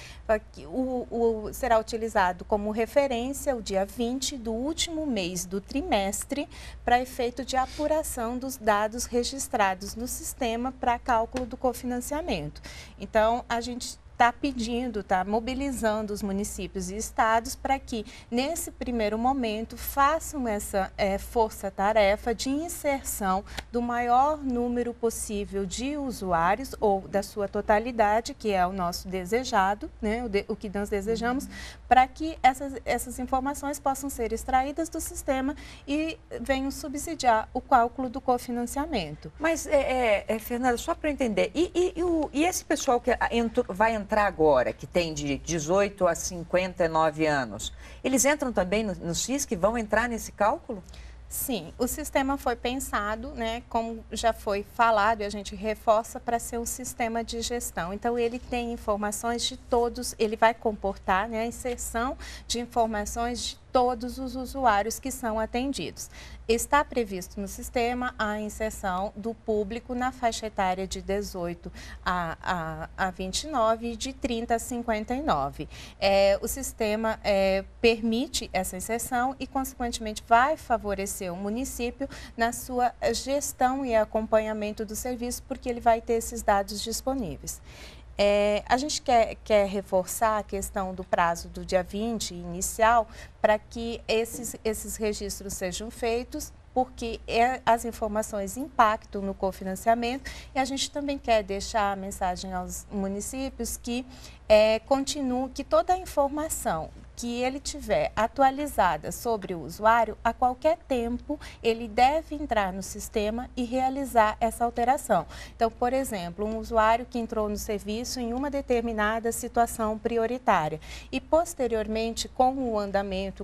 será utilizado como referência o dia 20 do último mês do trimestre para efeito de apuração dos dados registrados no sistema para cálculo do cofinanciamento. Então, a gente está pedindo, está mobilizando os municípios e estados para que, nesse primeiro momento, façam essa força-tarefa de inserção do maior número possível de usuários, ou da sua totalidade, que é o nosso desejado, né, o que nós desejamos, para que essas informações possam ser extraídas do sistema e venham subsidiar o cálculo do cofinanciamento. Mas, Fernanda, só para eu entender, e esse pessoal que vai entrar agora, que tem de 18 a 59 anos, eles entram também no SISC, vão entrar nesse cálculo? Sim, o sistema foi pensado, né, como já foi falado e a gente reforça, para ser um sistema de gestão. Então, ele tem informações de todos, ele vai comportar, né, a inserção de informações de todos os usuários que são atendidos. Está previsto no sistema a inserção do público na faixa etária de 18 a 29 e de 30 a 59. O sistema permite essa inserção e, consequentemente, vai favorecer o município na sua gestão e acompanhamento do serviço, porque ele vai ter esses dados disponíveis. A gente quer reforçar a questão do prazo do dia 20 inicial para que esses registros sejam feitos, porque as informações impactam no cofinanciamento, e a gente também quer deixar a mensagem aos municípios que continue, que toda a informação que ele tiver atualizada sobre o usuário, a qualquer tempo ele deve entrar no sistema e realizar essa alteração. Então, por exemplo, um usuário que entrou no serviço em uma determinada situação prioritária e posteriormente, com o andamento,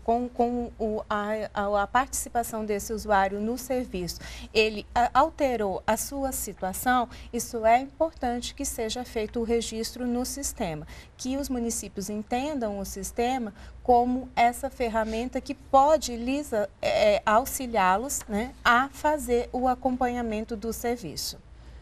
a participação desse usuário no serviço, ele alterou a sua situação, isso é importante que seja feito o registro no sistema, que os municípios entendam o sistema como essa ferramenta que pode auxiliá-los, né, a fazer o acompanhamento do serviço.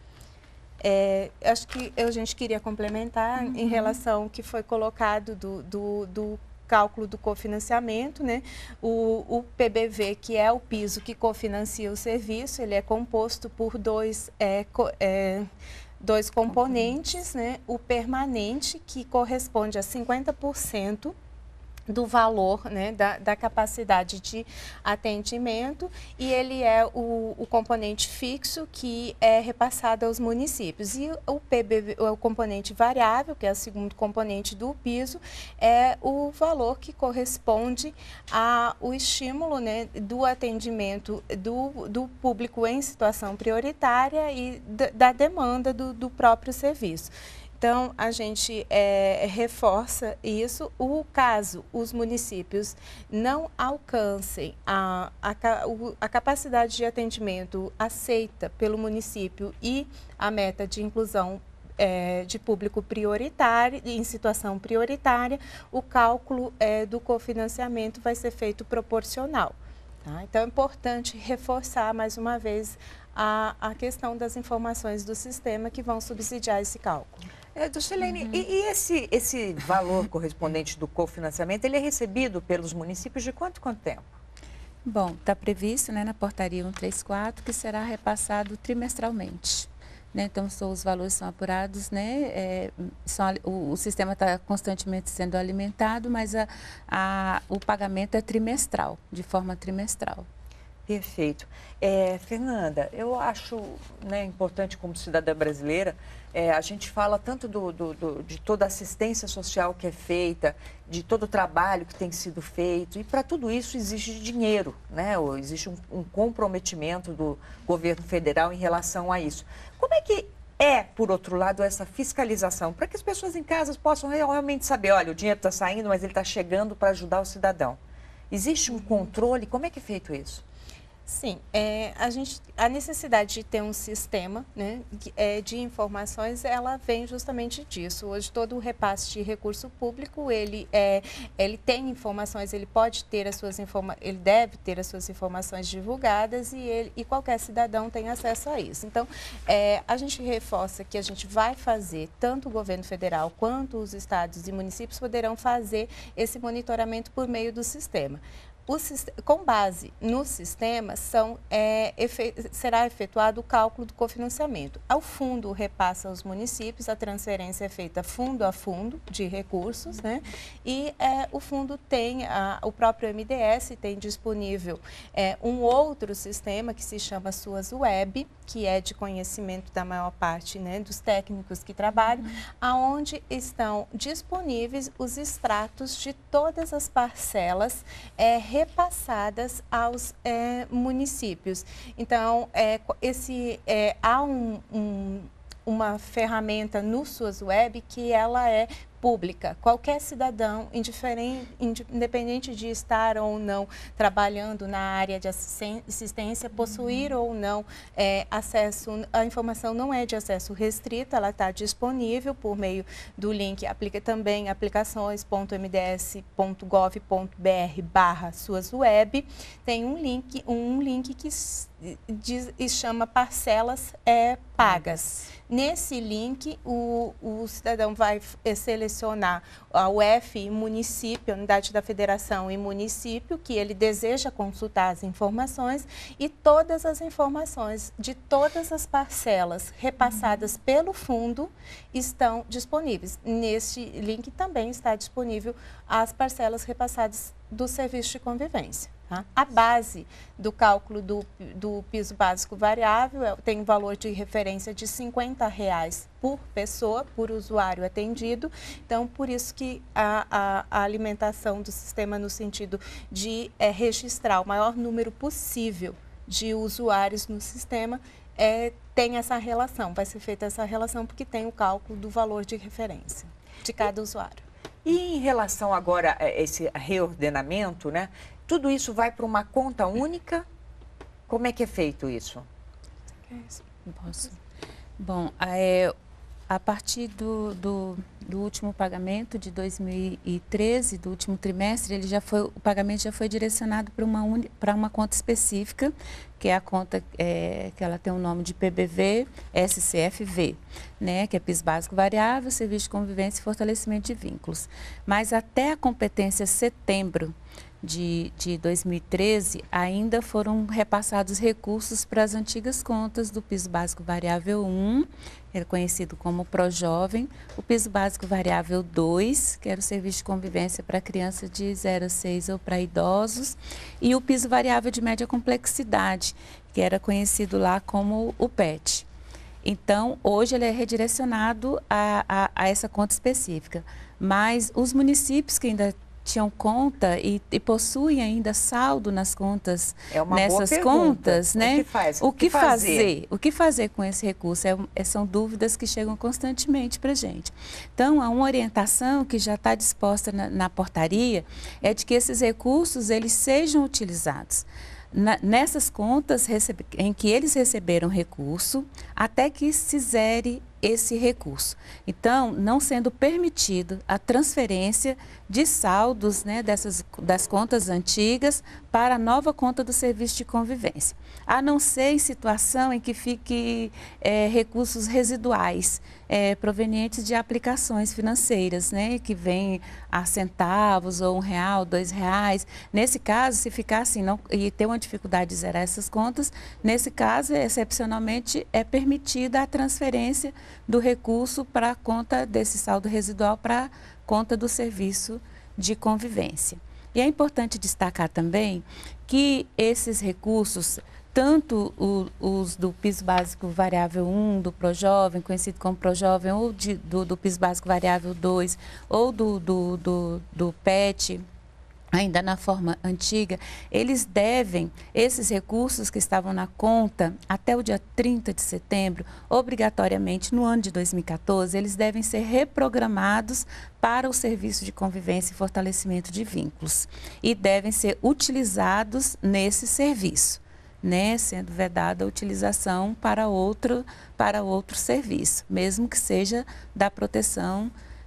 Acho que a gente queria complementar em relação ao que foi colocado do cálculo do cofinanciamento, né? O PBV, que é o piso que cofinancia o serviço, ele é composto por dois componentes, né? O permanente, que corresponde a 50% do valor, né, da capacidade de atendimento, e ele é o componente fixo, que é repassado aos municípios. E o PBV, o componente variável, que é o segundo componente do piso, é o valor que corresponde ao estímulo, né, do atendimento do público em situação prioritária e da demanda do próprio serviço. Então, a gente reforça isso. O caso os municípios não alcancem a capacidade de atendimento aceita pelo município e a meta de inclusão de público prioritário, em situação prioritária, o cálculo do cofinanciamento vai ser feito proporcional. Tá? Então, é importante reforçar mais uma vez a questão das informações do sistema que vão subsidiar esse cálculo. Dulcilene, e esse valor correspondente do cofinanciamento, ele é recebido pelos municípios de quanto tempo? Bom, está previsto, né, na portaria 134 que será repassado trimestralmente. Né? Então, os valores são apurados, né? O sistema está constantemente sendo alimentado, mas o pagamento é trimestral, de forma trimestral. Perfeito. Fernanda, eu acho, né, importante como cidadã brasileira, a gente fala tanto de toda a assistência social que é feita, de todo o trabalho que tem sido feito, e para tudo isso existe dinheiro, né? Existe um comprometimento do governo federal em relação a isso. Como é que por outro lado, essa fiscalização, para que as pessoas em casa possam realmente saber, olha, o dinheiro está saindo, mas ele está chegando para ajudar o cidadão? Existe um controle? Como é que é feito isso? Sim, a necessidade de ter um sistema, né, de informações, ela vem justamente disso. Hoje, todo o repasse de recurso público, ele tem informações, ele deve ter as suas informações divulgadas e qualquer cidadão tem acesso a isso. Então, a gente reforça que a gente vai fazer, tanto o governo federal quanto os estados e municípios poderão fazer esse monitoramento por meio do sistema. Com base no sistema, será efetuado o cálculo do cofinanciamento. O fundo repassa aos municípios, a transferência é feita fundo a fundo de recursos, né? E o fundo o próprio MDS tem disponível um outro sistema que se chama Suas Web, que é de conhecimento da maior parte, né, dos técnicos que trabalham, aonde estão disponíveis os extratos de todas as parcelas repassadas aos municípios. Então, há uma ferramenta no Suas Web que ela é pública. Qualquer cidadão, independente de estar ou não trabalhando na área de assistência, possuir ou não acesso, a informação não é de acesso restrito, ela está disponível por meio do link, também aplicações.mds.gov.br/suasweb. Tem um link que chama Parcelas Pagas. Nesse link, o cidadão vai selecionar a UF, município, unidade da federação e município, que ele deseja consultar as informações, e todas as informações de todas as parcelas repassadas pelo fundo estão disponíveis. Neste link também está disponível as parcelas repassadas do serviço de convivência. Tá? A base do cálculo do piso básico variável tem um valor de referência de R$ 50 por pessoa, por usuário atendido. Então, por isso que a alimentação do sistema no sentido de registrar o maior número possível de usuários no sistema tem essa relação, vai ser feita essa relação porque tem o cálculo do valor de referência de cada usuário. E em relação agora a esse reordenamento, né? Tudo isso vai para uma conta única? Como é que é feito isso? Posso? Bom, a partir do último pagamento de 2013, do último trimestre, o pagamento já foi direcionado para uma conta específica, que é a conta que ela tem o nome de PBV SCFV, né, que é PIS Básico Variável, Serviço de Convivência e Fortalecimento de Vínculos. Mas até a competência setembro de 2013, ainda foram repassados recursos para as antigas contas do Piso Básico Variável 1, que era conhecido como Projovem, o Piso Básico Variável 2, que era o Serviço de Convivência para crianças de 0 a 6 ou para idosos, e o Piso Variável de Média Complexidade, que era conhecido lá como o PET. Então, hoje ele é redirecionado a essa conta específica, mas os municípios que ainda tinham conta e possuem ainda saldo nas contas, nessas contas, né? O que fazer com esse recurso? São dúvidas que chegam constantemente para a gente. Então, há uma orientação que já está disposta na portaria, é de que esses recursos eles sejam utilizados nessas contas em que eles receberam recurso, até que se zere esse recurso. Então, não sendo permitido a transferência de saldos, né, das contas antigas para a nova conta do serviço de convivência, a não ser em situação em que fique recursos residuais provenientes de aplicações financeiras, né, que vêm a centavos ou R$1, R$2. Nesse caso, se ficar assim e ter uma dificuldade de zerar essas contas, nesse caso, excepcionalmente, é permitida a transferência do recurso para a conta desse saldo residual para a conta do serviço de convivência. E é importante destacar também que esses recursos, tanto os do Piso Básico Variável 1, do Projovem, conhecido como Projovem, ou do Piso Básico Variável 2, ou do PET, ainda na forma antiga, eles devem, esses recursos que estavam na conta até o dia 30 de setembro, obrigatoriamente no ano de 2014, eles devem ser reprogramados para o Serviço de Convivência e Fortalecimento de Vínculos e devem ser utilizados nesse serviço, né, sendo vedada a utilização para outro serviço, mesmo que seja da proteção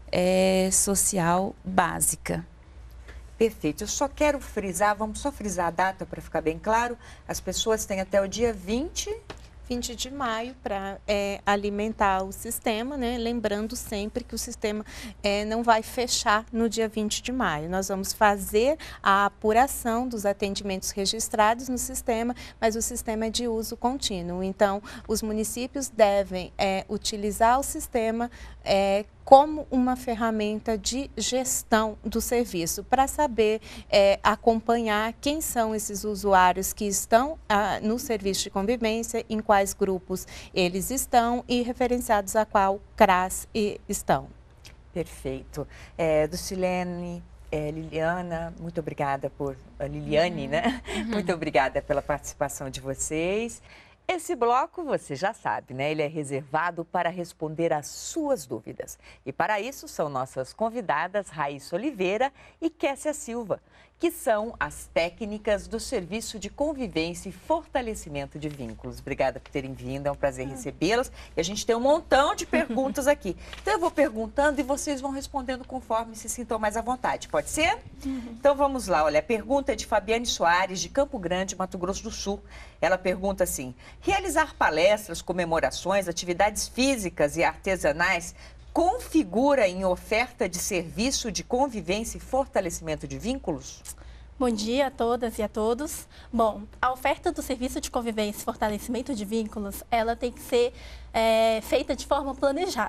social básica. Perfeito. Eu só quero frisar, vamos só frisar a data para ficar bem claro. As pessoas têm até o dia 20 de maio para alimentar o sistema, né? Lembrando sempre que o sistema não vai fechar no dia 20 de maio. Nós vamos fazer a apuração dos atendimentos registrados no sistema, mas o sistema é de uso contínuo. Então, os municípios devem utilizar o sistema como uma ferramenta de gestão do serviço, para saber acompanhar quem são esses usuários que estão no serviço de convivência, em quais grupos eles estão e referenciados a qual CRAS estão. Perfeito. Dulcilene, Liliana, muito obrigada Liliane, né? Muito obrigada pela participação de vocês. Esse bloco, você já sabe, né? Ele é reservado para responder às suas dúvidas. E para isso são nossas convidadas Raíssa Oliveira e Kessia Silva, que são as técnicas do Serviço de Convivência e Fortalecimento de Vínculos. Obrigada por terem vindo, é um prazer recebê-las. E a gente tem um montão de perguntas aqui. Então eu vou perguntando e vocês vão respondendo conforme se sintam mais à vontade. Pode ser? Então vamos lá. Olha, a pergunta é de Fabiane Soares, de Campo Grande, Mato Grosso do Sul. Ela pergunta assim: realizar palestras, comemorações, atividades físicas e artesanais configura em oferta de serviço de convivência e fortalecimento de vínculos? Bom dia a todas e a todos. Bom, a oferta do serviço de convivência e fortalecimento de vínculos, ela tem que ser feita de forma planejada.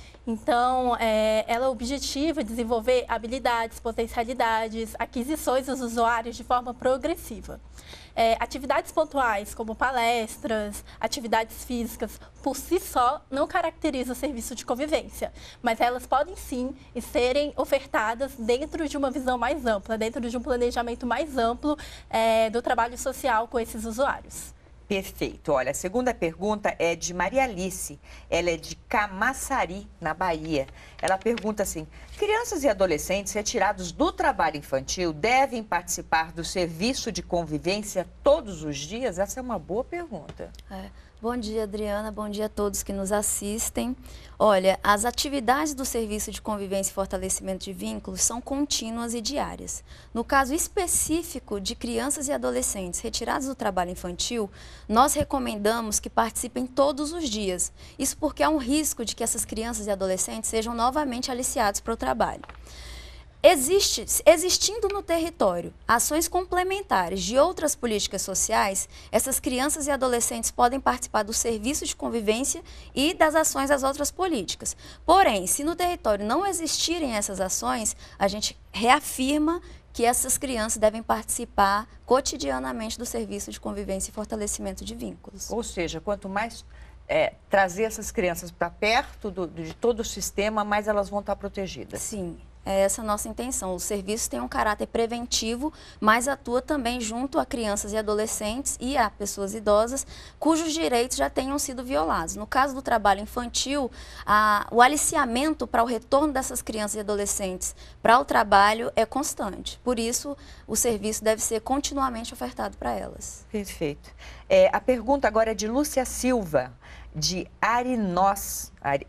Então, ela objetiva desenvolver habilidades, potencialidades, aquisições dos usuários de forma progressiva. Atividades pontuais, como palestras, atividades físicas, por si só, não caracterizam o serviço de convivência, mas elas podem sim serem ofertadas dentro de uma visão mais ampla, dentro de um planejamento mais amplo do trabalho social com esses usuários. Perfeito. Olha, a segunda pergunta é de Maria Alice. Ela é de Camaçari, na Bahia. Ela pergunta assim: crianças e adolescentes retirados do trabalho infantil devem participar do serviço de convivência todos os dias? Essa é uma boa pergunta. Bom dia, Adriana. Bom dia a todos que nos assistem. Olha, as atividades do Serviço de Convivência e Fortalecimento de Vínculos são contínuas e diárias. No caso específico de crianças e adolescentes retirados do trabalho infantil, nós recomendamos que participem todos os dias. Isso porque há um risco de que essas crianças e adolescentes sejam novamente aliciados para o trabalho. Existindo no território ações complementares de outras políticas sociais, essas crianças e adolescentes podem participar do serviço de convivência e das ações das outras políticas. Porém, se no território não existirem essas ações, a gente reafirma que essas crianças devem participar cotidianamente do serviço de convivência e fortalecimento de vínculos. Ou seja, quanto mais trazer essas crianças para perto de todo o sistema, mais elas vão estar protegidas. Sim. É essa a nossa intenção. O serviço tem um caráter preventivo, mas atua também junto a crianças e adolescentes e a pessoas idosas cujos direitos já tenham sido violados. No caso do trabalho infantil, o aliciamento para o retorno dessas crianças e adolescentes para o trabalho é constante. Por isso, o serviço deve ser continuamente ofertado para elas. Perfeito. A pergunta agora é de Lúcia Silva, de Arinós,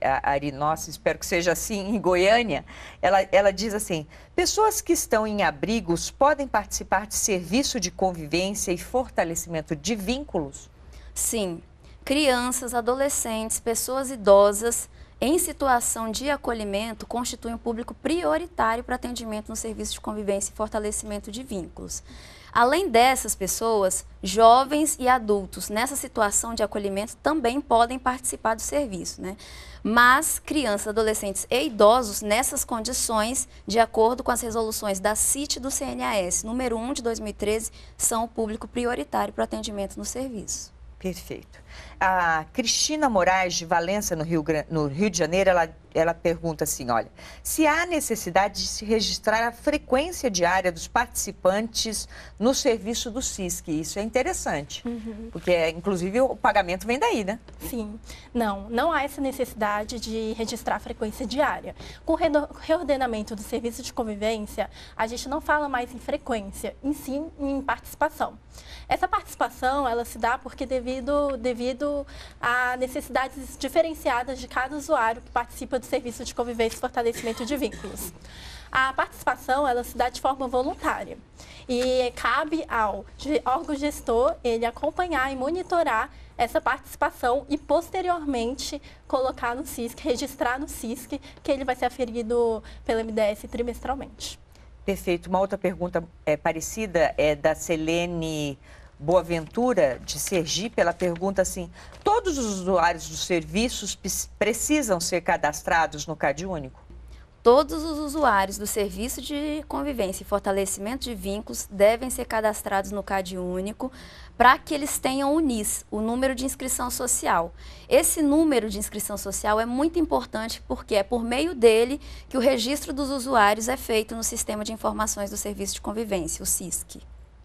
espero que seja assim, em Goiânia. Ela diz assim: pessoas que estão em abrigos podem participar de serviço de convivência e fortalecimento de vínculos? Sim. Crianças, adolescentes, pessoas idosas em situação de acolhimento constituem um público prioritário para atendimento no serviço de convivência e fortalecimento de vínculos. Além dessas pessoas, jovens e adultos nessa situação de acolhimento também podem participar do serviço, né? Mas crianças, adolescentes e idosos nessas condições, de acordo com as resoluções da CIT e do CNAS, número 1 de 2013, são o público prioritário para o atendimento no serviço. Perfeito. A Cristina Moraes, de Valença, no Rio de Janeiro, ela pergunta assim, olha: se há necessidade de se registrar a frequência diária dos participantes no serviço do SISC. Isso é interessante, porque, inclusive, o pagamento vem daí, né? Sim. Não há essa necessidade de registrar a frequência diária. Com o reordenamento do serviço de convivência, a gente não fala mais em frequência, em sim em participação. Essa participação, ela se dá porque devido a necessidades diferenciadas de cada usuário que participa do serviço de convivência e fortalecimento de vínculos. A participação, ela se dá de forma voluntária e cabe ao órgão gestor ele acompanhar e monitorar essa participação e, posteriormente, colocar no SISC, registrar no SISC, que ele vai ser aferido pela MDS trimestralmente. Perfeito. Uma outra pergunta parecida é da Selene Boaventura, de Sergipe. Ela pergunta assim: todos os usuários dos serviços precisam ser cadastrados no CadÚnico? Todos os usuários do Serviço de Convivência e Fortalecimento de Vínculos devem ser cadastrados no CadÚnico para que eles tenham o NIS, o número de inscrição social. Esse número de inscrição social é muito importante porque é por meio dele que o registro dos usuários é feito no Sistema de Informações do Serviço de Convivência, o SISC.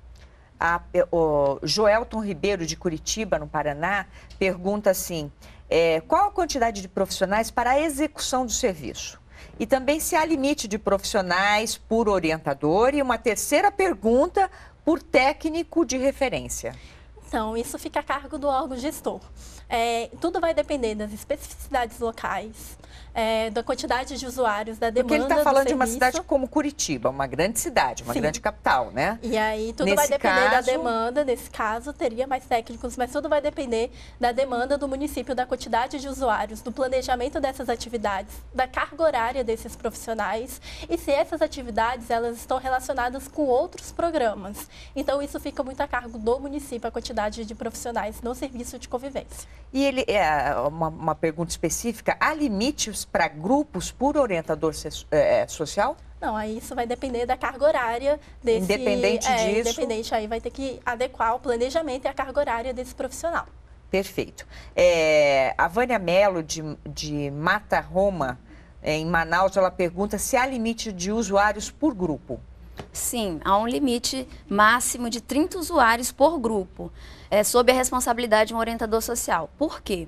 O Joelton Ribeiro, de Curitiba, no Paraná, pergunta assim: qual a quantidade de profissionais para a execução do serviço? E também se há limite de profissionais por orientador. E uma terceira pergunta, por técnico de referência. Então, isso fica a cargo do órgão gestor. Tudo vai depender das especificidades locais, da quantidade de usuários, da demanda do serviço. Porque ele está falando de uma cidade como Curitiba, uma grande cidade, uma grande capital, né? E aí tudo vai depender da demanda. Nesse caso, teria mais técnicos, mas tudo vai depender da demanda do município, da quantidade de usuários, do planejamento dessas atividades, da carga horária desses profissionais e se essas atividades elas estão relacionadas com outros programas. Então, isso fica muito a cargo do município, a quantidade quantidade de profissionais no serviço de convivência. E ele uma pergunta específica, há limites para grupos por orientador social? Não, aí isso vai depender da carga horária desse... Independente disso? Independente, aí vai ter que adequar o planejamento e a carga horária desse profissional. Perfeito. A Vânia Mello, de Mata Roma, em Manaus, ela pergunta se há limite de usuários por grupo. Sim, há um limite máximo de 30 usuários por grupo, sob a responsabilidade de um orientador social. Por quê?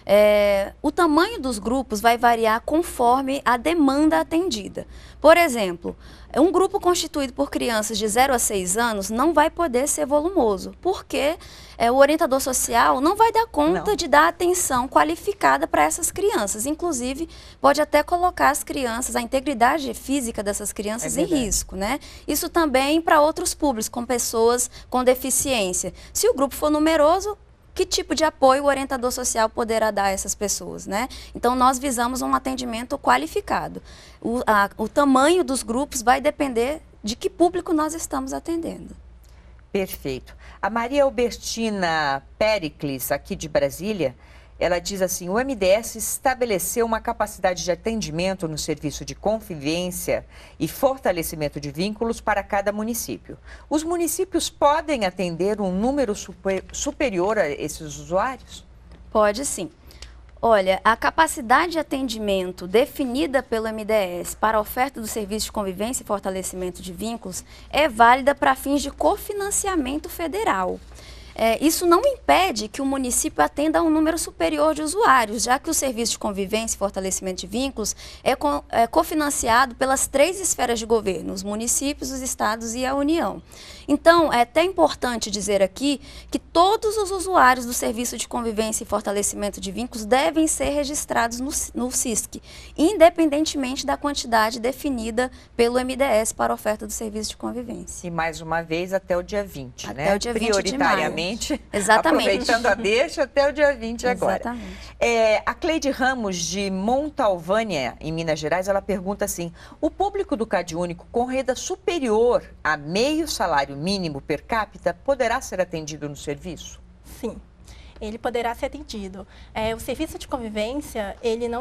O tamanho dos grupos vai variar conforme a demanda atendida. Por exemplo, um grupo constituído por crianças de 0 a 6 anos não vai poder ser volumoso, porque o orientador social não vai dar conta de dar atenção qualificada para essas crianças. Inclusive, pode até colocar as crianças, a integridade física dessas crianças em risco, né? Isso também para outros públicos, com pessoas com deficiência. Se o grupo for numeroso, que tipo de apoio o orientador social poderá dar a essas pessoas, né? Então, nós visamos um atendimento qualificado. O tamanho dos grupos vai depender de que público nós estamos atendendo. Perfeito. A Maria Albertina Pericles, aqui de Brasília, ela diz assim, o MDS estabeleceu uma capacidade de atendimento no serviço de convivência e fortalecimento de vínculos para cada município. Os municípios podem atender um número superior a esses usuários? Pode sim. Olha, a capacidade de atendimento definida pelo MDS para a oferta do serviço de convivência e fortalecimento de vínculos é válida para fins de cofinanciamento federal. Isso não impede que o município atenda a um número superior de usuários, já que o serviço de convivência e fortalecimento de vínculos é cofinanciado pelas 3 esferas de governo, os municípios, os estados e a União. Então, é até importante dizer aqui que todos os usuários do serviço de convivência e fortalecimento de vínculos devem ser registrados no SISC, independentemente da quantidade definida pelo MDS para a oferta do serviço de convivência. E mais uma vez até o dia 20, né? Até o dia 20 de maio. Prioritariamente, exatamente. Aproveitando a deixa até o dia 20 agora. Exatamente. A Cleide Ramos, de Montalvânia, em Minas Gerais, ela pergunta assim, o público do CadÚnico com renda superior a meio salário mínimo per capita poderá ser atendido no serviço? Sim, ele poderá ser atendido. O serviço de convivência, ele não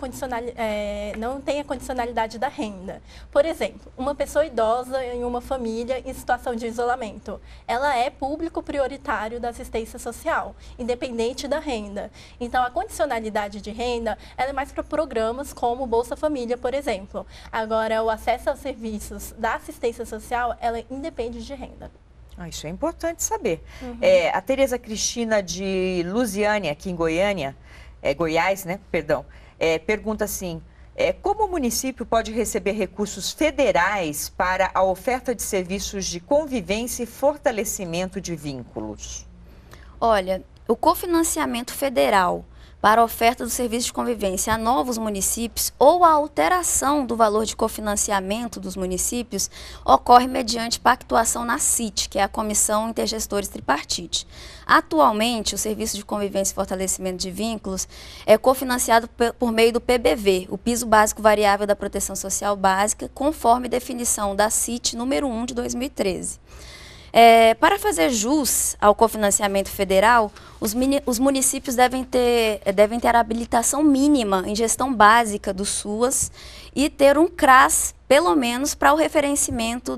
não tem a condicionalidade da renda. Por exemplo, uma pessoa idosa em uma família em situação de isolamento, ela é público prioritário da assistência social, independente da renda. Então, a condicionalidade de renda, ela é mais para programas como Bolsa Família, por exemplo. Agora, o acesso aos serviços da assistência social, ela independe de renda. Isso é importante saber. A Tereza Cristina de Lusiânia, aqui em Goiânia, Goiás, né? Perdão, pergunta assim, como o município pode receber recursos federais para a oferta de serviços de convivência e fortalecimento de vínculos? Olha, o cofinanciamento federal para a oferta do serviço de convivência a novos municípios ou a alteração do valor de cofinanciamento dos municípios ocorre mediante pactuação na CIT, que é a Comissão Intergestores Tripartite. Atualmente, o Serviço de Convivência e Fortalecimento de Vínculos é cofinanciado por meio do PBV, o Piso Básico Variável da Proteção Social Básica, conforme definição da CIT número 1 de 2013. Para fazer jus ao cofinanciamento federal, os municípios devem ter a habilitação mínima em gestão básica do SUAS e ter um CRAS, pelo menos, para o referenciamento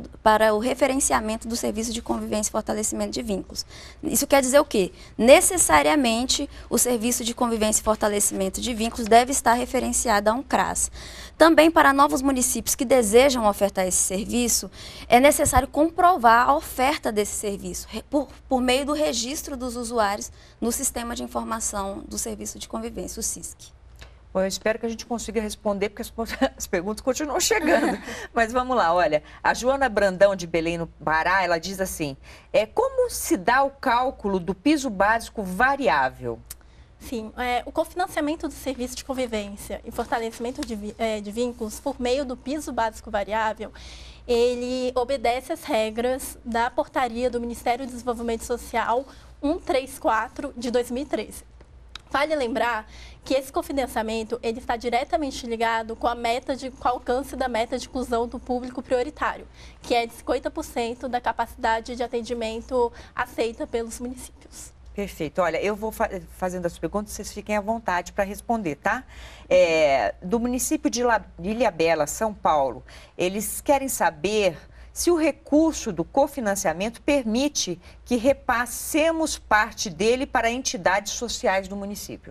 do serviço de convivência e fortalecimento de vínculos. Isso quer dizer o quê? Necessariamente, o serviço de convivência e fortalecimento de vínculos deve estar referenciado a um CRAS. Também, para novos municípios que desejam ofertar esse serviço, é necessário comprovar a oferta desse serviço por meio do registro dos usuários no Sistema de Informação do Serviço de Convivência, o SISC. Bom, eu espero que a gente consiga responder, porque as perguntas continuam chegando. Mas vamos lá, olha, a Joana Brandão, de Belém, no Pará, ela diz assim, como se dá o cálculo do piso básico variável? Sim, o cofinanciamento do serviço de convivência e fortalecimento de vínculos por meio do piso básico variável, ele obedece às regras da portaria do Ministério do Desenvolvimento Social 134 de 2013. Vale lembrar que esse cofinanciamento ele está diretamente ligado com com o alcance da meta de inclusão do público prioritário, que é de 50% da capacidade de atendimento aceita pelos municípios. Perfeito. Olha, eu vou fazendo as perguntas, vocês fiquem à vontade para responder, tá? Do município de Ilhabela, São Paulo, eles querem saber se o recurso do cofinanciamento permite que repassemos parte dele para entidades sociais do município.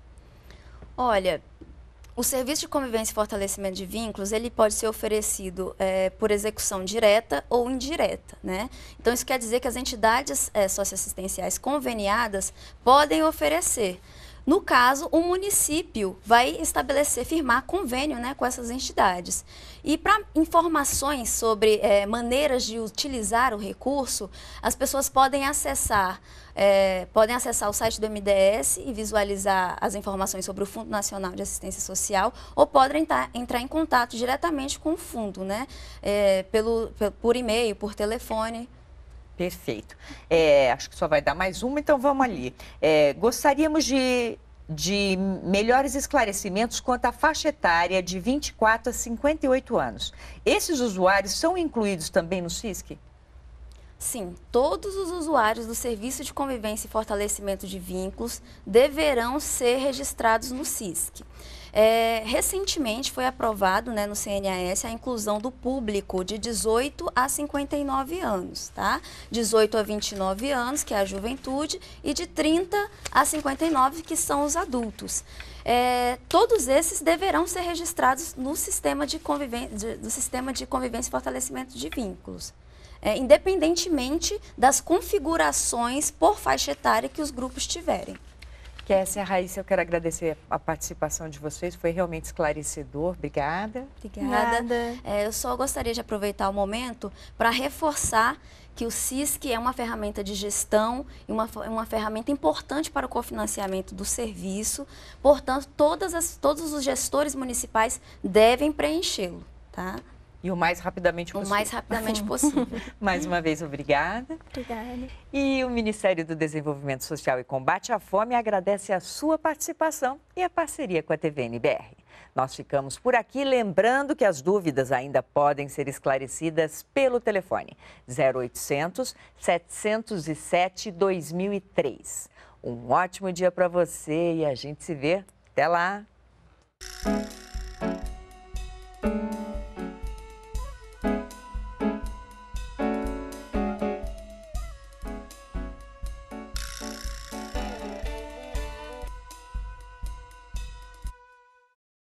Olha, o serviço de convivência e fortalecimento de vínculos, ele pode ser oferecido por execução direta ou indireta, né? Então, isso quer dizer que as entidades socioassistenciais conveniadas podem oferecer. No caso, o município vai firmar convênio, né, com essas entidades. E para informações sobre maneiras de utilizar o recurso, as pessoas podem acessar o site do MDS e visualizar as informações sobre o Fundo Nacional de Assistência Social, ou podem entrar em contato diretamente com o fundo, né, por e-mail, por telefone. Perfeito. Acho que só vai dar mais uma, então vamos ali. Gostaríamos de melhores esclarecimentos quanto à faixa etária de 24 a 58 anos. Esses usuários são incluídos também no SISC? Sim, todos os usuários do Serviço de Convivência e Fortalecimento de Vínculos deverão ser registrados no SISC. Recentemente foi aprovado, né, no CNAS a inclusão do público de 18 a 59 anos, tá? 18 a 29 anos, que é a juventude, e de 30 a 59, que são os adultos. Todos esses deverão ser registrados no sistema de convivência e fortalecimento de vínculos. Independentemente das configurações por faixa etária que os grupos tiverem. Kessia, Raíssa, eu quero agradecer a participação de vocês, foi realmente esclarecedor. Obrigada. Obrigada. Eu só gostaria de aproveitar o momento para reforçar que o SISC é uma ferramenta de gestão e uma ferramenta importante para o cofinanciamento do serviço. Portanto, todos os gestores municipais devem preenchê-lo, tá? E o mais rapidamente possível. O mais rapidamente possível. Mais uma vez, obrigada. Obrigada. E o Ministério do Desenvolvimento Social e Combate à Fome agradece a sua participação e a parceria com a TVNBR. Nós ficamos por aqui, lembrando que as dúvidas ainda podem ser esclarecidas pelo telefone 0800 707 2003. Um ótimo dia para você e a gente se vê. Até lá!